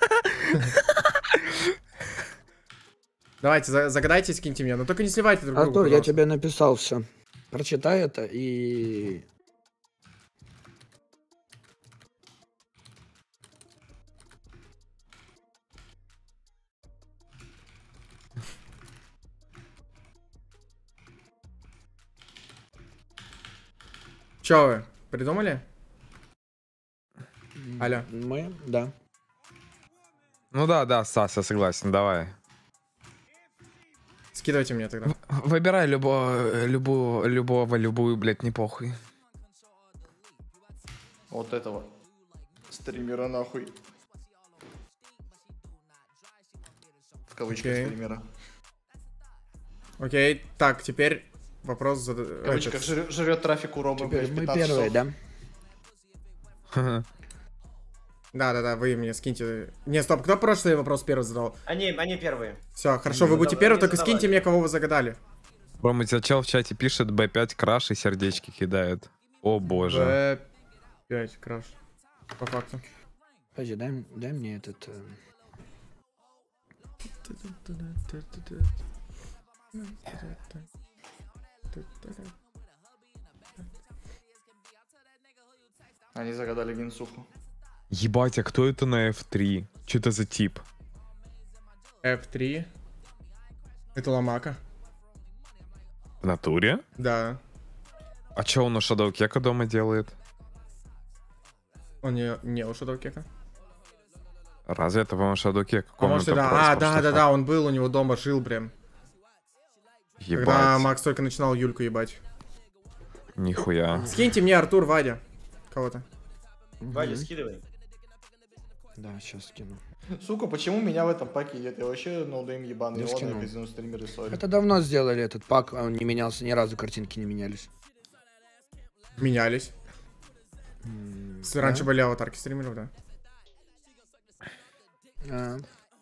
Давайте, за- загадайте и скиньте мне, но только не сливайте друг другу. Артур, я пожалуйста. тебе написал все. Прочитай это и... Чё вы, придумали? Алло. Мы, да. Ну да, да, Стас, я согласен, давай. Скидывайте мне тогда. Выбирай любого, любого, любого, любую, блядь, не похуй. Вот этого. Стримера нахуй. В кавычках Окей. стримера. Окей, так, теперь вопрос за... В кавычках этот. жрет, жрет трафик у Ромы, Теперь блядь, мы пятнадцать первые, часов. да? Да-да-да, вы мне скиньте. Не, стоп, кто прошлый вопрос первый задал? Они, они первые. Все, хорошо, вы Не будете задавай, первый, не только задавай. скиньте мне, кого вы загадали. Рома, у тебя чел в чате пишет бэ пять краш и сердечки кидает. О боже. бэ пять, краш. По факту. Подожди, дай, дай мне этот... э, Они загадали генсуху. Ебать, а кто это на эф три? Что это за тип? эф три. Это Ламака. В натуре? Да. А чё он у Shadow Keka дома делает? Он не, не у Shadow Keka. Разве это, по-моему, Shadow Keka? А может и да. А, да, да, да, он был у него дома, жил прям. Когда Ебать, Макс только начинал Юльку ебать. нихуя. Скиньте мне Артур, Вадя. Кого-то. Вадя, мгм. скидывай. Да, сейчас скину. Сука, почему меня в этом паке нет? Я вообще ноудейм ебаный. Я Ладно, скинул. я казину стримеры, сори. Это давно сделали этот пак, а он не менялся, ни разу картинки не менялись. Менялись. М, С- Раньше были аватарки стримеров, да. А.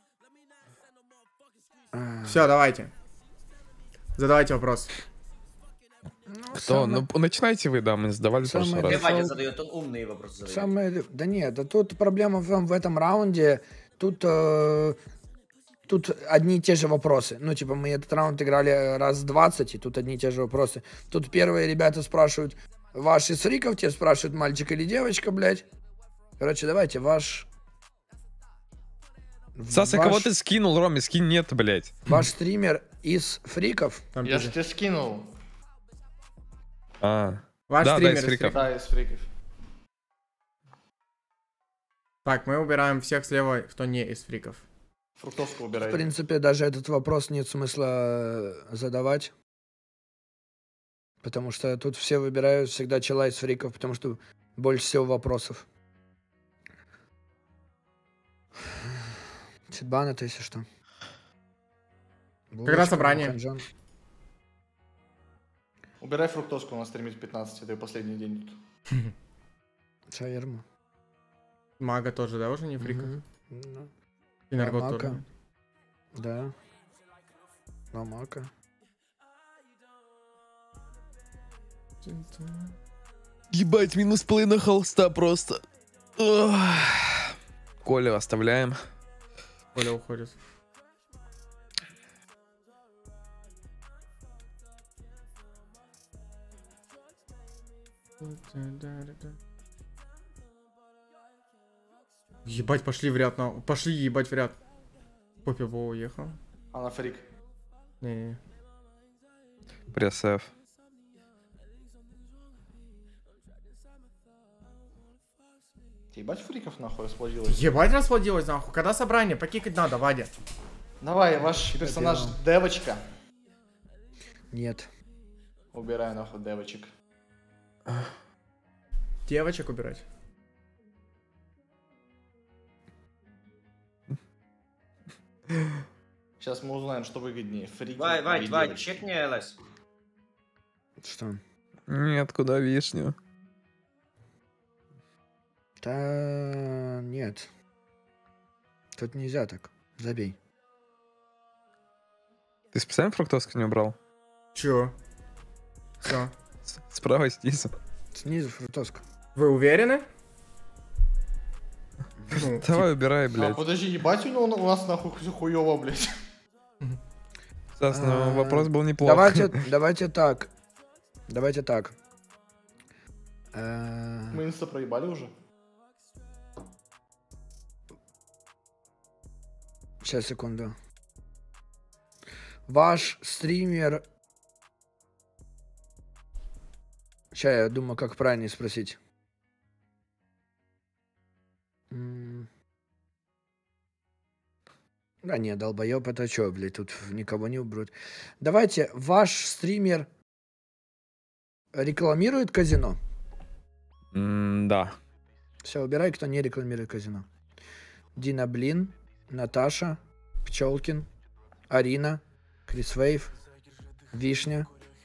А. Все, давайте. Задавайте вопрос. Кто? Самое- Ну, начинайте вы, да, мы задавали в прошлый Самое Э, раз. Хорошо. Вадя задает, он умные вопросы задает. Самое... Да нет, да тут проблема в, в этом раунде. тут, э, тут одни и те же вопросы. Ну, типа, мы этот раунд играли раз двадцать, и тут одни и те же вопросы. Тут первые ребята спрашивают, ваш из фриков, те спрашивают, мальчик или девочка, блядь. Короче, давайте, ваш... Саса, ваш- кого ты скинул, Роме? Скинь нет, блядь. Ваш стример из фриков? Там Я пиздец. же тебе скинул. А. Ваш Да, да, стример из из фриков. Да, из фриков. Так, мы убираем всех слева, кто не из фриков. Фруктовку В убирай. принципе, даже этот вопрос нет смысла э, задавать. Потому что тут все выбирают всегда чела из фриков, потому что больше всего вопросов. Сидбан это, если что. Когда собрание? Ханжан. Убирай фруктовку, у нас стримит пятнадцать, это и последний день тут. Шаверма. Мага тоже, да, уже не фриков? Мгм. Ну, И наркот Мака. тоже. Да. Намака. Ебать, минус половина холста просто. Ох. Колю оставляем. Коля уходит. Ебать, пошли в ряд, на... пошли ебать в ряд. Попе Во уехал. Она фрик. Не-не. Пресс-эф. Ебать фриков нахуй расплодилось. Ебать расплодилось нахуй. Когда собрание? Покикать надо, Вадя. Давай, ваш персонаж делал. девочка. Нет. Убирай нахуй девочек. Девочек убирать. Сейчас мы узнаем, что выгоднее. Фрики Вай, Вай, или Вай, девочки. чекни ЛС. Что? Нет, куда вишню? Да нет. Тут нельзя так. Забей. Ты специально фруктовский не убрал? Чё? Все. С- Справа, снизу. Снизу фруктовска. Вы уверены? Ну, Давай убирай, А, блядь. подожди, ебать у, него- у нас нахуй все хуёво, блядь. Сас, ну, А, вопрос был неплох. Давайте, давайте так. Давайте так. Э, Мы инста проебали уже. Сейчас, секунду. Ваш стример... Сейчас я думаю, как правильно спросить. М. Да не, долбоёб, это чё, блядь, тут никого не уберут. Давайте, ваш стример рекламирует казино? М, Да. Все, убирай, кто не рекламирует казино. Дина Блин, Наташа, Пчелкин, Арина, Крис Вейв, Вишня,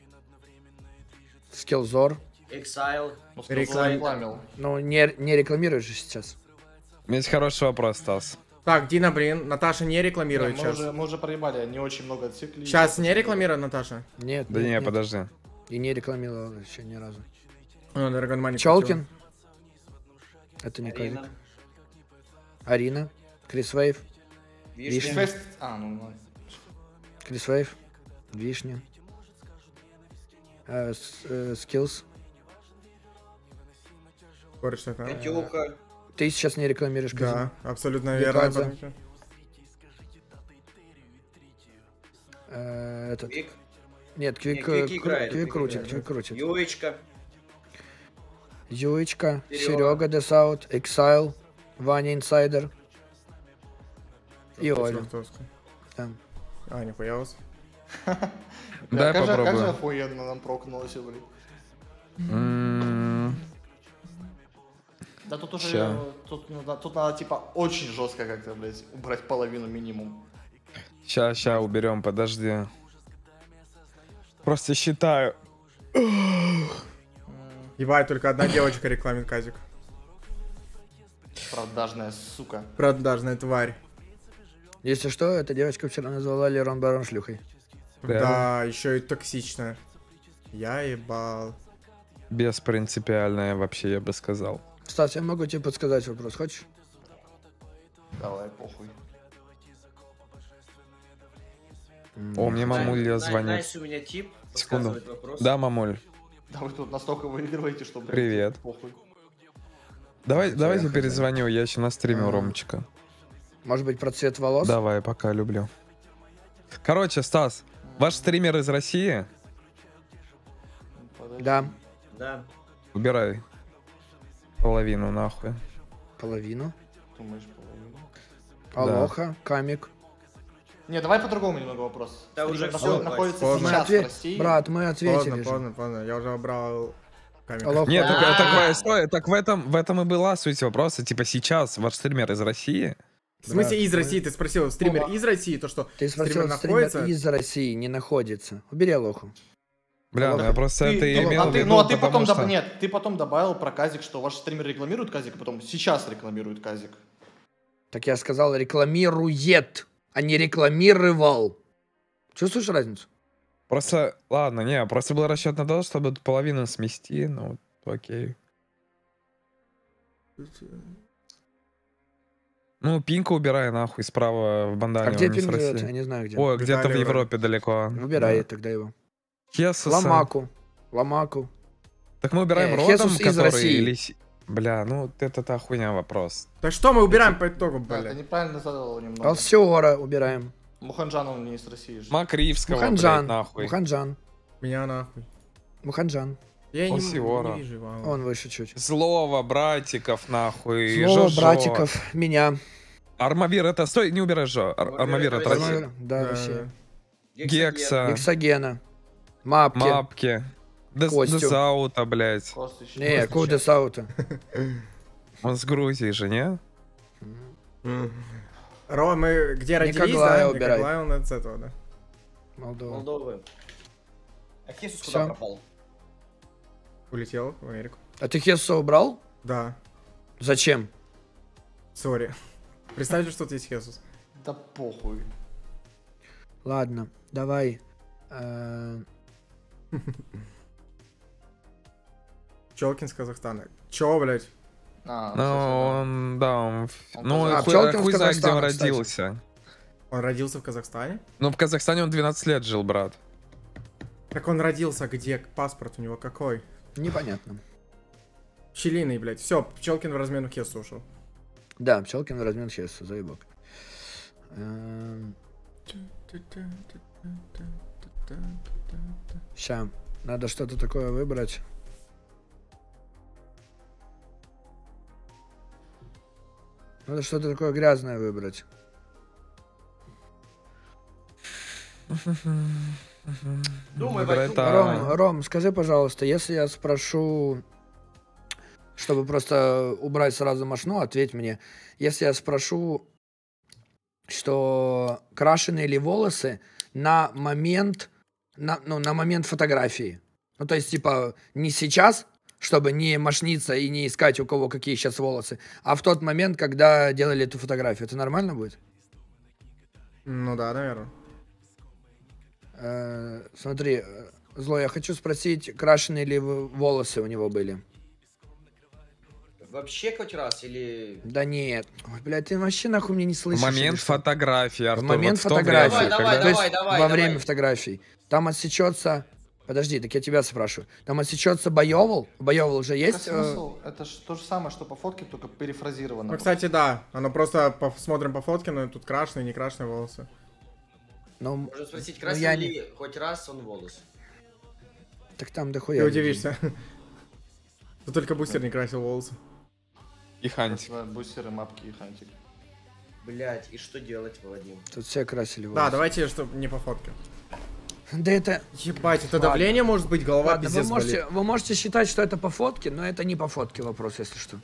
Скиллзор. Exile. Ну, кто Реклам- рекламил. Ну, не, не рекламируешь же сейчас. У меня есть хороший вопрос, Стас. Так, Дина, блин, Наташа не Да, рекламирует мы, сейчас. уже, мы уже проебали, они очень много отсекли. Сейчас не рекламирует Наташа? Нет, Да нет, не, нет. подожди. И не рекламировал еще ни разу. Ну, Dragon Money Пчелкин. Это не Арина. казик. Арина. Крис Вейв. Вишня. Фест... А, ну, ну. Крис Вейв. Вишня. Э, с- э, Skills. Кореш, что это? Катюха. Ты сейчас не рекламируешь казино. Да, абсолютно Викадзе. верно. потому что- Э, этот. Вик. Нет, Квик, Не, э, Квик кру- играет, Квик Квик крутит, играет. Квик крутит. Юечка. Юечка, Серега. Серега Десаут, Exile, Ваня Инсайдер и Оля. Фруктовская. Там. А, нихуя у вас. Дай как же- Как же попробую. охуенно нам прокнулось, блин. М, Да тут уже, Ща. э, тут, надо, тут надо типа очень жестко как-то, блядь, убрать половину минимум. Ща, ща уберем, подожди. Просто считаю. Ебать, только одна девочка рекламит казик. Продажная сука. Продажная тварь. Если что, эта девочка вчера назвала Лерон Барон шлюхой. Реально? Да, еще и токсичная. Я ебал. Беспринципиальная вообще, я бы сказал. Стас, я могу тебе подсказать вопрос, хочешь? Давай, похуй. О, мне мамуля звонит. Найс, у меня тип. Секунду. подсказывает вопрос. Да, мамуль. Да вы тут настолько выигрываете, что, блядь, Привет. похуй. Давай, Хотя давайте я хозяин. перезвоню, я еще на стриме у А. Ромчика. Может быть, про цвет волос? Давай, пока, люблю. Короче, Стас, ваш стример из России? Да, Да. Убирай половину нахуй. половину. Думаешь, половину? Алоха, камик. Не, давай по-другому немного вопрос. Да уже Стример всё, наход- находится Поздно. Мы сейчас в отве- России. Брат, мы ответили Поздно, же. поздно, поздно. Я уже убрал камеру. Алоха. Нет, так, А. так, в- стой, так в этом, в этом и была суть вопроса. Типа сейчас ваш стример из России? В смысле из Брат, России? Ты спросил, стример Оба. из России, то что Ты спросил, стример стример находится? из России не находится. Убери Алоху. Бля, ну Алло. я просто Ты- это ты- имел а в ты- виду, ну а ты потому потом что... доб- нет, ты потом добавил про Казик, что ваш стример рекламирует Казик, а потом сейчас рекламирует Казик. Так я сказал, рекламирует, а не рекламировал. Чувствуешь разницу? Просто, ладно, не, просто был расчет на то, чтобы половину смести, ну, окей. Ну, Пинка убирай нахуй справа в Бандане. А где он не с Пинг живет? России. Я не знаю где. Ой, где-то в Италия, Европе далеко. Выбирай Да. тогда его. Хесуса. Ламаку. Ламаку. Так мы убираем Не, родом, Хесус из который... России. или с- Бля, ну вот это та хуйня вопрос. Так что мы убираем по итогу, Да, ты блядь? неправильно задал немного. Алсиора убираем. Муханджан, он не из России же. Макривского, блядь, Муханджан. нахуй. Муханджан. Меня нахуй. Муханджан. Я не, Алсиора. не вижу его. Он выше чуть. Злого, братиков, нахуй. Слово Жожо. братиков. Меня. Армавир, это... Стой, не убирай Жо. Ар- Армавир, Армавир, это это Россия. Россия. Да, Да. Россия. Гекса. Гексогена. Мапки. Мапки. Дес- Костю. Десаута, блядь. Костыч. Не, Костыч. Куда Саута. Он с Грузии же, не? Ро, мы где родились, Никоглая да? убирай. Николай, он от этого, да? Молдова. Молдовы. А Хесус Всё. куда пропал? Улетел в Америку. А ты Хессу убрал? Да. Зачем? Сори. Представьте, что тут есть Хесус. Да похуй. Ладно, давай. Э, Челкин с Казахстана. Чё, блядь? А, Ну, кстати, он, да, он... в- Он Ну, казах. А, хуй, Пчелкин с хуй знает, где он Казахстана, кстати. родился. Он родился в Казахстане? Ну, в Казахстане он двенадцать лет жил, брат. Так он родился где? Паспорт у него какой? непонятно. Пчелиный, блядь. Все, Пчелкин в размену Хесу ушел. Да, Пчелкин в размен Хессу, заебок. Эм, Ща, надо что-то такое выбрать. Надо что-то такое грязное выбрать. Думай, Выбирай Вадим. та- Ром, Ром, скажи, пожалуйста, если я спрошу, чтобы просто убрать сразу машину, ответь мне. Если я спрошу, что крашеные ли волосы на момент, на, ну, на момент фотографии. Ну, то есть, типа, не сейчас, чтобы не мошниться и не искать, у кого какие сейчас волосы, а в тот момент, когда делали эту фотографию. Это нормально будет? Ну да, наверное. Э, смотри, э, Зло, я хочу спросить, крашеные ли в- волосы у него были? Вообще хоть раз или... Да нет. Ой, блядь, ты вообще нахуй мне не В слышишь. момент или что? фотографии, Артур. В момент вот в то фотографии. время, Давай, когда- То есть давай, давай, во давай. время фотографий. Там отсечется... Подожди, так я тебя спрашиваю. Там отсечется боевол? Боевол уже Какой есть? э, смысл? Это ж то же самое, что по фотке, только перефразировано. Ну, кстати, да. Оно просто посмотрим по фотке, но тут крашеные, не крашеные волосы. Ну, Можно спросить, ну, красил я ли не- хоть раз он волос? Так там Ты дохуя. людей. удивишься. Тут только бустер не красил волосы. И хантик. Бустеры, мапки и хантик. Блять, и что делать, Вадим? Тут все красили волосы. Да, давайте, чтобы не по фотке. Да это... Ебать, это Ладно. давление может быть, голова Ладно, вы пиздец можете, болит. вы можете считать, что это по фотке, но это не по фотке вопрос, если что.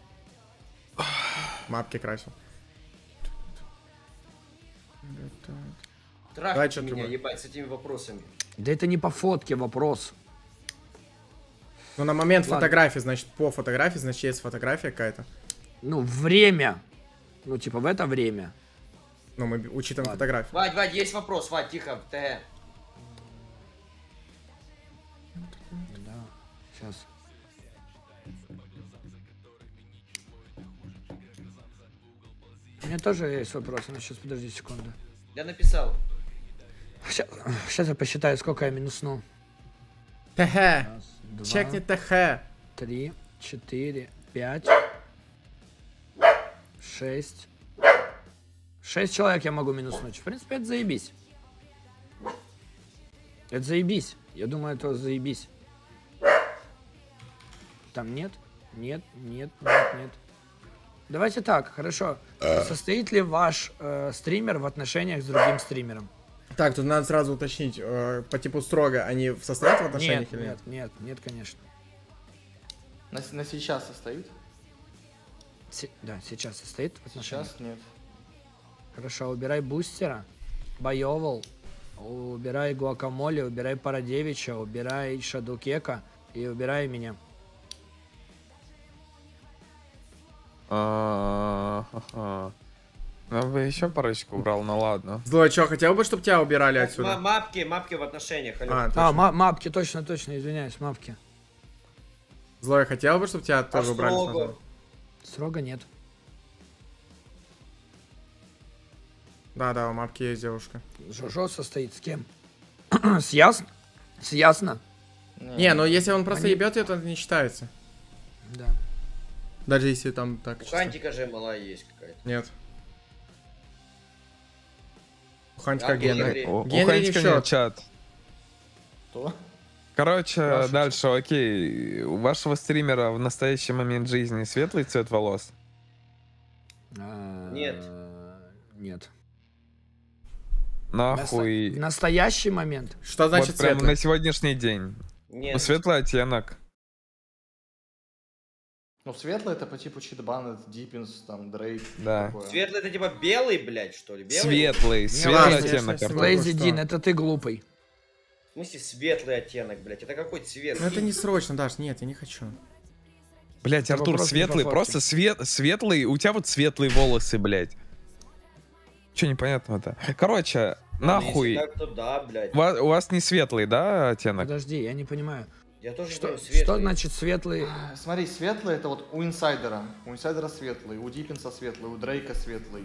Мапки красил. Давай, Трахните чё ты меня, думаешь? ебать, с этими вопросами. Да это не по фотке вопрос. Ну, на момент Ладно. фотографии, значит, по фотографии, значит, есть фотография какая-то. Ну, время. Ну, типа, в это время. Ну, мы учитываем Ладно. фотографию. Вадь, Вадь, есть вопрос, Вадь, тихо, ТГ. Да, сейчас. меня тоже есть вопрос, но сейчас подожди секунду. Я написал. Сейчас, сейчас я посчитаю, сколько я минусну. ТХ. Раз, два, Чекни ТХ. три, четыре, пять, шесть. Шесть человек я могу минуснуть. В принципе, это заебись. Это заебись. Я думаю, это заебись. Там нет? Нет, нет, нет, нет. Давайте так, хорошо. Состоит ли ваш э, стример в отношениях с другим стримером? Так, тут надо сразу уточнить, э, по типу строго, они состоят в отношениях Нет, или нет? нет, нет, нет, конечно. На, на сейчас состоит? Се- да, сейчас состоит в отношениях. Сейчас нет. Хорошо, убирай бустера, боевал, убирай гуакамоле, убирай Парадевича, убирай Шадукека и убирай меня. А-ха-ха. Я бы еще парочку убрал, ну ладно. Злой, что, хотел бы, чтобы тебя убирали Ма- отсюда? Мапки, мапки в отношениях. алло. А, А, точно. ма- мапки, точно, точно, извиняюсь, мапки. Злой, хотел бы, чтобы тебя тоже убрали строго? сразу? Строго нет. Да, да, у мапки есть девушка. Жожо состоит с кем? С ясно? С ясно? Не, ну если он просто Они- ебет ее, то это не считается. Да. Даже если там так. У чисто. Хантика же малая есть какая-то. Нет. У Хантика А, Генри. Генри. У, у Генри не в Хантика нет счет. чат. Кто? Короче, Ваша дальше, окей. У вашего стримера в настоящий момент жизни светлый цвет волос? А, Нет. Нет. Нахуй. В настоящий момент? Что значит вот прям светлый? на сегодняшний день. Нет. Ну, светлый оттенок. Ну, светлый это по типу Чит Баннет, Диппинс, там, Дрейк. Да. такое. Светлый это типа белый, блядь, что ли? Белый? Светлый, светлый ладно, оттенок. если- Артур. Лейзи что? Дин, это ты глупый. В смысле светлый оттенок, блядь? Это какой цвет? Ну это не срочно, Даш, нет, я не хочу. Блять, Это Артур, вопрос не светлый, по просто свет, светлый. У тебя вот светлые волосы, блядь. Че непонятного-то? Короче, Ну, нахуй. если так, то да, блядь. У вас, у вас не светлый, да, оттенок? Подожди, я не понимаю. Я тоже Что, говорю, светлый. что значит светлый? Смотри, светлый это вот у инсайдера. У инсайдера светлый, у Диппинса светлый, у Дрейка светлый.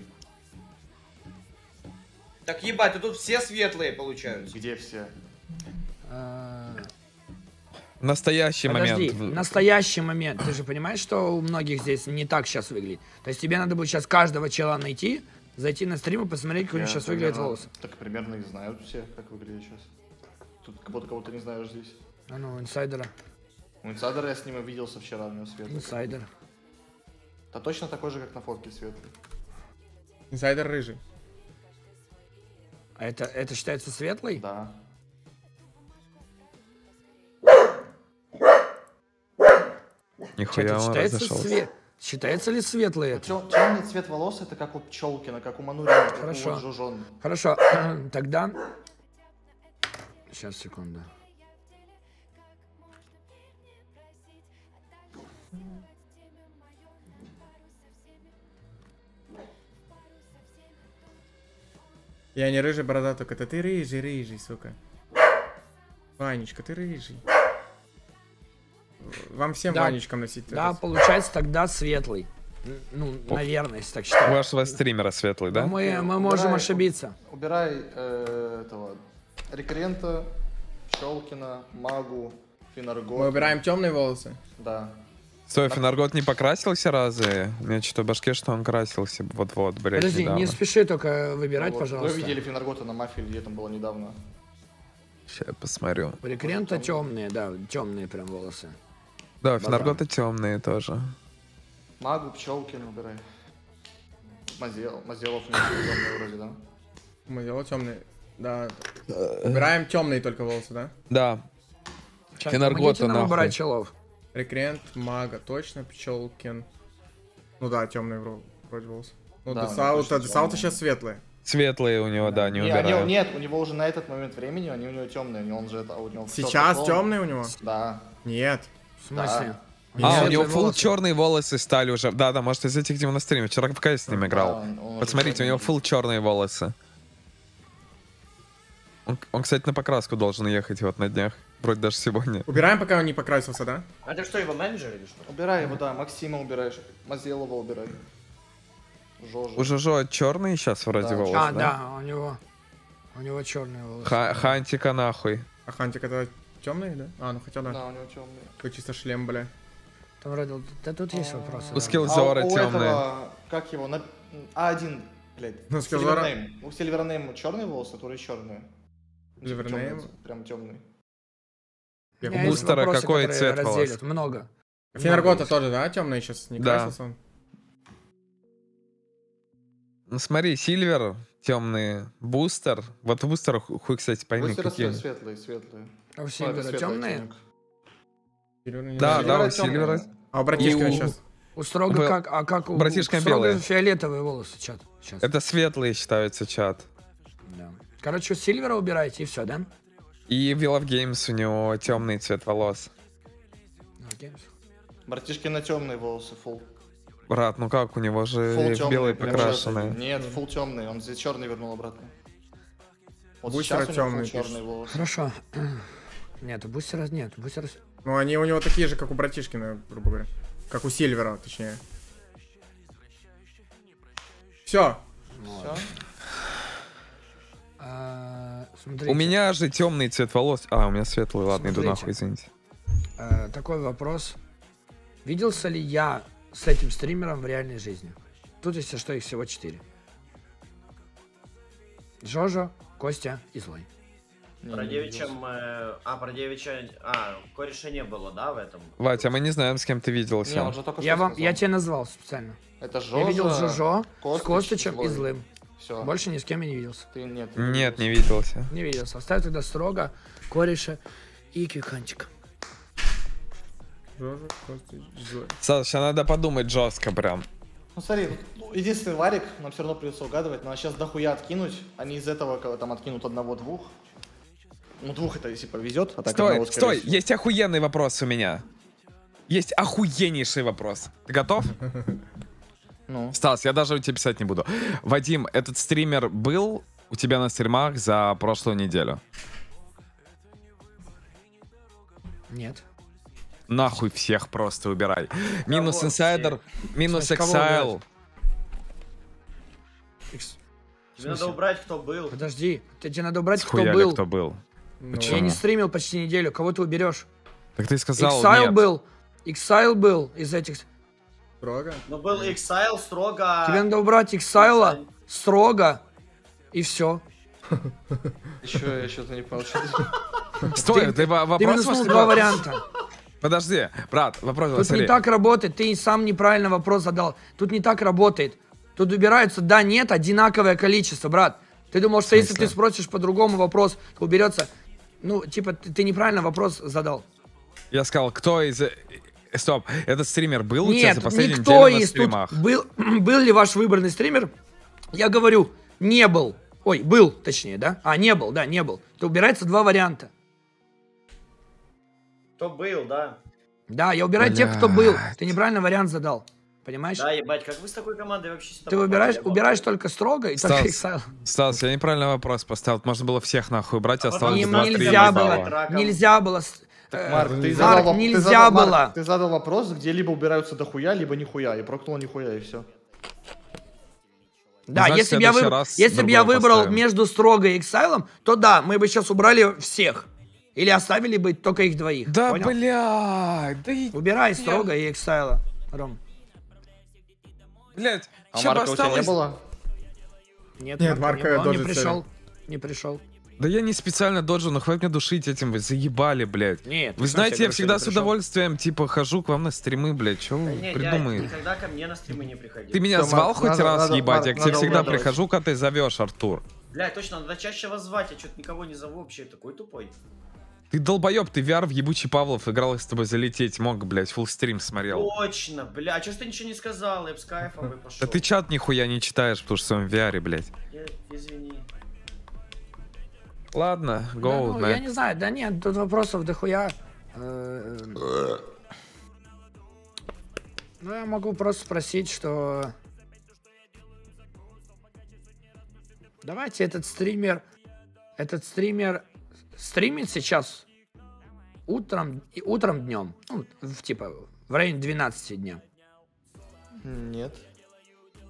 Так ебать, ты тут все светлые получаются. Где все? А, В настоящий Подожди, момент. в настоящий момент. Ты же понимаешь, что у многих здесь не так сейчас выглядит? То есть тебе надо будет сейчас каждого чела найти, зайти на стрим и посмотреть, как у него Я сейчас выглядят примерно- волосы. Так примерно и знают все, как выглядит сейчас. Тут как будто кого-то не знаешь здесь. А ну, инсайдера. У инсайдера я с ним и виделся вчера, у него светлый. Инсайдер. Да точно такой же, как на фотке светлый. Инсайдер рыжий. А это, это считается светлый? Да. Нихуя Это он считается, разошелся. све- считается ли светлый это? Темный цвет волос это как у Пчелкина, как у Манурина, как Хорошо. у вот Жужон. Хорошо, тогда... Сейчас, секунду. Я не рыжий борода, только это ты рыжий, рыжий, сука. Ванечка, ты рыжий. Вам всем Да. Ванечкам носить. Да, этот- получается тогда светлый. Н- Ну, наверное, если так У считать. вашего стримера светлый, Но да? мы, мы можем Убирай- ошибиться. Убирай э, этого Рекрента, Пчелкина, Магу, Финаргот. Мы убираем темные волосы. Да. Стой, Фенаргот не покрасился разве? У меня что-то в башке, что он красился. Вот-вот, блядь, Подожди, недавно. не спеши только выбирать, Вот. пожалуйста. Вы видели Финаргота на мафии, где там было недавно. Сейчас я посмотрю. У Рекрента темные, да, темные прям волосы. Да, Фенарготы темные тоже. Магу, Пчелкин убирай. Мазел, Мазелов не темный вроде, да? Мы делаем темные. Да. Убираем темные только волосы, да? Да. Сейчас, Фенаргота помогите нам нахуй. убрать челов. Рекрент, Мага, точно, Пчелкин. Ну да, темные вро- вроде волосы. Ну, Да, у него Десаута, точно Десаута темные. сейчас светлые. Светлые у него, да, не Не, они- убирают. нет, у него уже на этот момент времени, они у него темные, он же это, а у него всё Сейчас такое. темные у него? Да. Нет. В смысле? А, у Светлые него фулл волосы. черные волосы стали уже. Да, да, может из этих, где он на стриме. Вчера в КС с ним играл. Да, он- он уже Посмотрите, у него черный. фулл черные волосы. Он, он, кстати, на покраску должен ехать вот на днях. Вроде даже сегодня. Убираем, пока он не покрасился, да? А ты что, его менеджер или что? Убирай его, да, Максима убираешь, Мазелова убирай. Жожа. У Жожо черные сейчас вроде Да. волосы, А, да? да, у него... У него черные волосы. Ха- Хантика нахуй. А Хантик это темный, да? А, ну хотя да. Да, у него темный. Такой чисто шлем, бля. Там вроде... Да тут есть вопросы. У да. Скиллзора а у темные. этого, как его, на А один, блядь. Ну, Skillzora- Silvername. У Silvername черные волосы, которые черные. Silvername? Прям темный. У Я меня есть Бустера вопросы, какой которые цвет волос? разделят. Много. Фенергота тоже, да, темный сейчас не Да. красился он? Ну смотри, Сильвер темные, Бустер. Вот у Бустера ху- хуй, кстати, пойми, Бустеры какие. свет- светлые, светлые. А у Ой, Сильвера светлый темные? оттенок. Сильверный не Да, знаю. да, у Сильвера Сильвера. темные. А у братишкина И у- сейчас? У Строго Был- как... А как у... Братишка у Строго белые. фиолетовые волосы, чат. Сейчас. Это светлые считаются, чат. Да. Короче, у Сильвера убираете и все, да? И в Will of Games у него темный цвет волос. Окей. Братишки на темные волосы, фул. Брат, ну как, у него же Фул в белый темный. покрашенные. Нет, фул темный, он здесь черный вернул обратно. Вот Бустера сейчас у него темный full пишет. черные волосы. Хорошо. Нет, у Бустера нет. у Бустера... Ну, они у него такие же, как у братишкина, грубо говоря. Как у Сильвера, точнее. Все. Всё. А, смотрите, У меня же темный цвет волос. А, у меня светлый, ладно, иду Смотрите. нахуй, извините. а, такой вопрос. Виделся ли я с этим стримером в реальной жизни? Тут, если что, их всего четыре. Жожо, Костя и Злой. Не, Про не девичьем... виделся. э, А, про девичья... А, кореша не было, да, в этом? Ватя, мы не знаем, с кем ты Не, виделся. он же только Я что вам, сказал. я тебя назвал специально. Это Жожа, Я видел Жожо с Костыч, Костычем и Злой. Злым. Все. Больше ни с кем я не виделся. Ты нет. Нет, не виделся. Не виделся. Оставь тогда Строго, Кореша и Киканчик. Жожа, Костя, Злой. Саша, надо подумать жестко прям. Ну смотри, ну, единственный варик, нам все равно придется угадывать, надо сейчас дохуя откинуть, они из этого кого там откинут одного-двух. Ну двух это если повезет, а так Стой, одного, скорее стой, всего. есть охуенный вопрос у меня. Есть охуеннейший вопрос. Ты готов? Ну. Стас, я даже тебе писать не буду. Вадим, этот стример был у тебя на стримах за прошлую неделю? Нет. Нахуй всех просто убирай. Минус Кого инсайдер, минус Смысле, кого эксайл. убирать? Икс- в Тебе надо смысле? убрать, кто был. Подожди, ты- тебе надо убрать, кто Схуяли, был. кто был. Ну, Почему? Я не стримил почти неделю. Кого ты уберешь? Так ты сказал Иксайл нет. был. Иксайл был из этих. Строго. Ну, был Exile, строго... Тебе надо убрать Иксайла, Строго и все. Еще я что-то не понял. что ты- Стой, ты, во- Ты вопрос минуснул может- два варианта. Подожди, брат, вопрос, Тут смотри. не так работает. Ты сам неправильно вопрос задал. Тут не так работает. Тут убираются да, нет, одинаковое количество, брат. Ты думал, что если смысле? ты спросишь по-другому вопрос, то уберется. Ну, типа, ты, ты неправильно вопрос задал. Я сказал, кто из... э, Стоп, этот стример был у тебя Нет, за последнюю никто неделю на из тут стримах? был, был ли ваш выбранный стример? Я говорю, не был. Ой, был, точнее, да? А, не был, да, не был. То убирается два варианта. Кто был, да. Да, я убираю тех, кто был. Блядь. Ты неправильно вариант задал. Понимаешь? Да, ебать, как вы с такой командой вообще сюда Ты попали, выбираешь, ебать? убираешь только Строго и только Стас, Иксайл. Стас, я неправильно вопрос поставил. Можно было всех нахуй убрать, А осталось Им потом два-три нельзя балла. было, Раком. нельзя было. с- э, Марк, ты Марк, задал, воп- нельзя ты задал, Марк, было. ты задал вопрос, где либо убираются дохуя, либо нихуя, и прокнул нихуя, и все. Да, Значит, если бы я, в следующий выб- раз если бы я другой выбрал поставим. между Строго и Иксайлом, то да, мы бы сейчас убрали всех. Или оставили бы только их двоих. Да, Понял? блядь, да и... Убирай Строго и Иксайла, Ром. Блядь, А чё бы Марка у тебя не осталось? было? Нет, Нет, Марка Марка не было, он не доджит пришел. Не пришел. Да я не специально доджу, но хватит меня душить этим, вы заебали, блядь. Нет. Вы в знаете, смысле, я говорю, всегда что с не пришел. удовольствием, типа, хожу к вам на стримы, блядь, чё Да вы не, дядь, придумаете? никогда ко мне на стримы не приходил. Ты меня Всё, звал Марк, хоть надо- раз, надо- ебать? Марк, Я к тебе надо всегда угадывать. прихожу, когда ты зовешь, Артур. Бля, точно, надо чаще вас звать, я что-то никого не зову вообще, такой тупой. Ты долбоеб, ты ви ар в ебучий Павлов играл, и с тобой залететь мог, блядь, фулл стрим смотрел. Точно, бля, а чё ж ты ничего не сказал, я б с кайфом бы пошел. Да ты чат нихуя не читаешь, потому что в своем ви ар, блядь. Извини. Ладно, Да, go, ну, я man. не знаю, да нет, тут вопросов дохуя. Э, Ну, я могу просто спросить, что... Давайте этот стример... Этот стример стримит сейчас утром и утром днем. Ну, в, типа, в районе двенадцати дня. Нет.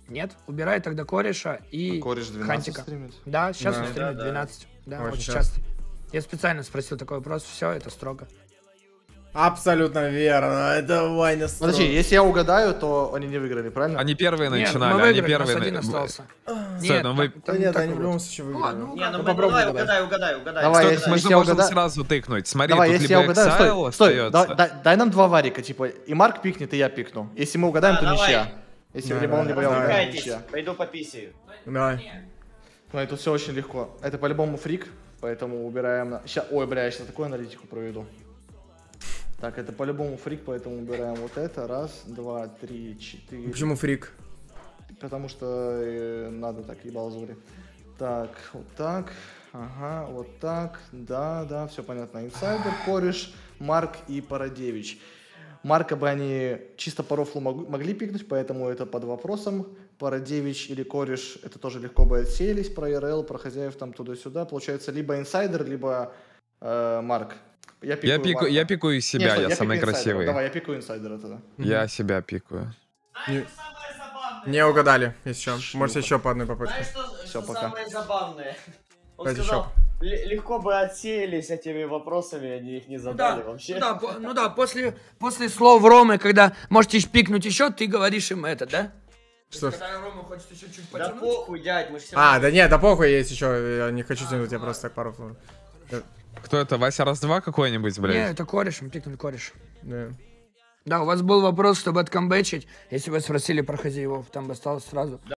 Нет? Убирай тогда кореша и Кореш двенадцать Хантика. стримит. Да, сейчас Да. он стримит Да, да. двенадцать. Да, Очень очень, часто. часто. Я специально спросил такой вопрос, все, это строго. Абсолютно верно. Это Ваня строго. Подожди, если я угадаю, то они не выиграли, правильно? Они первые Нет, начинали, мы они выиграли, у нас первые... один на- остался. Стой, ну вы- там- Да там нет, такой они в вот. любом случае Ну выиграли. ладно, ну, Не, ну Ну, мы попробуй давай, угадай. угадай, угадай, угадай. Давай, Что если- ты Мы знаешь? же я можем угадаю- сразу тыкнуть. Смотри, Давай, тут если я либо угадаю, Exile стой, стой, остается. да- да- дай нам два варика, типа, и Марк пикнет, и я пикну. Если мы угадаем, Да, то давай. ничья. Если Да, либо он, да, либо я давай. угадаю, Пугайтесь, ничья. пойду по писи. Давай. Ну, это все очень легко. Это по-любому фрик, поэтому убираем... на- Ща... Ой, бля, я сейчас такую аналитику проведу. Так, это по-любому фрик, поэтому убираем вот это. Раз, два, три, четыре. Почему фрик? Потому что э, надо так, ебал зури. Так, вот так. Ага, вот так. Да, да, все понятно. Инсайдер, кореш, Марк и Парадевич. Марка бы они чисто по рофлу мог- могли пикнуть, поэтому это под вопросом. Парадевич или кореш, это тоже легко бы отсеялись. Про ИРЛ, про хозяев там туда-сюда. Получается либо инсайдер, либо э, Марк. Я Я, пикаю пику, Марка. я пикаю Не, себя, стой, я, самый пикаю инсайдера. красивый. Давай, я пикаю инсайдера тогда. Я себя пикаю. Не, не угадали, если что. Можете еще по одной попытке. Знаешь, что, Всё, что пока. самое забавное? Он Давайте сказал, «Ле- легко бы отсеялись этими вопросами, они их не задали вообще. Ну да, по- ну да, после, после слов Ромы, когда можете пикнуть еще, ты говоришь им это, да? Что? Когда Рома хочет еще чуть Да потянуть. похуй, дядь, мы же все А, да нет, да похуй, есть еще. Я не хочу тянуть, я просто так пару слов. Кто это? Вася раз-два какой-нибудь, Не, блядь? это кореш, мы пикнули кореш. Да. Да, у вас был вопрос, чтобы откамбэчить. Если бы спросили про хозяевов, там бы осталось сразу.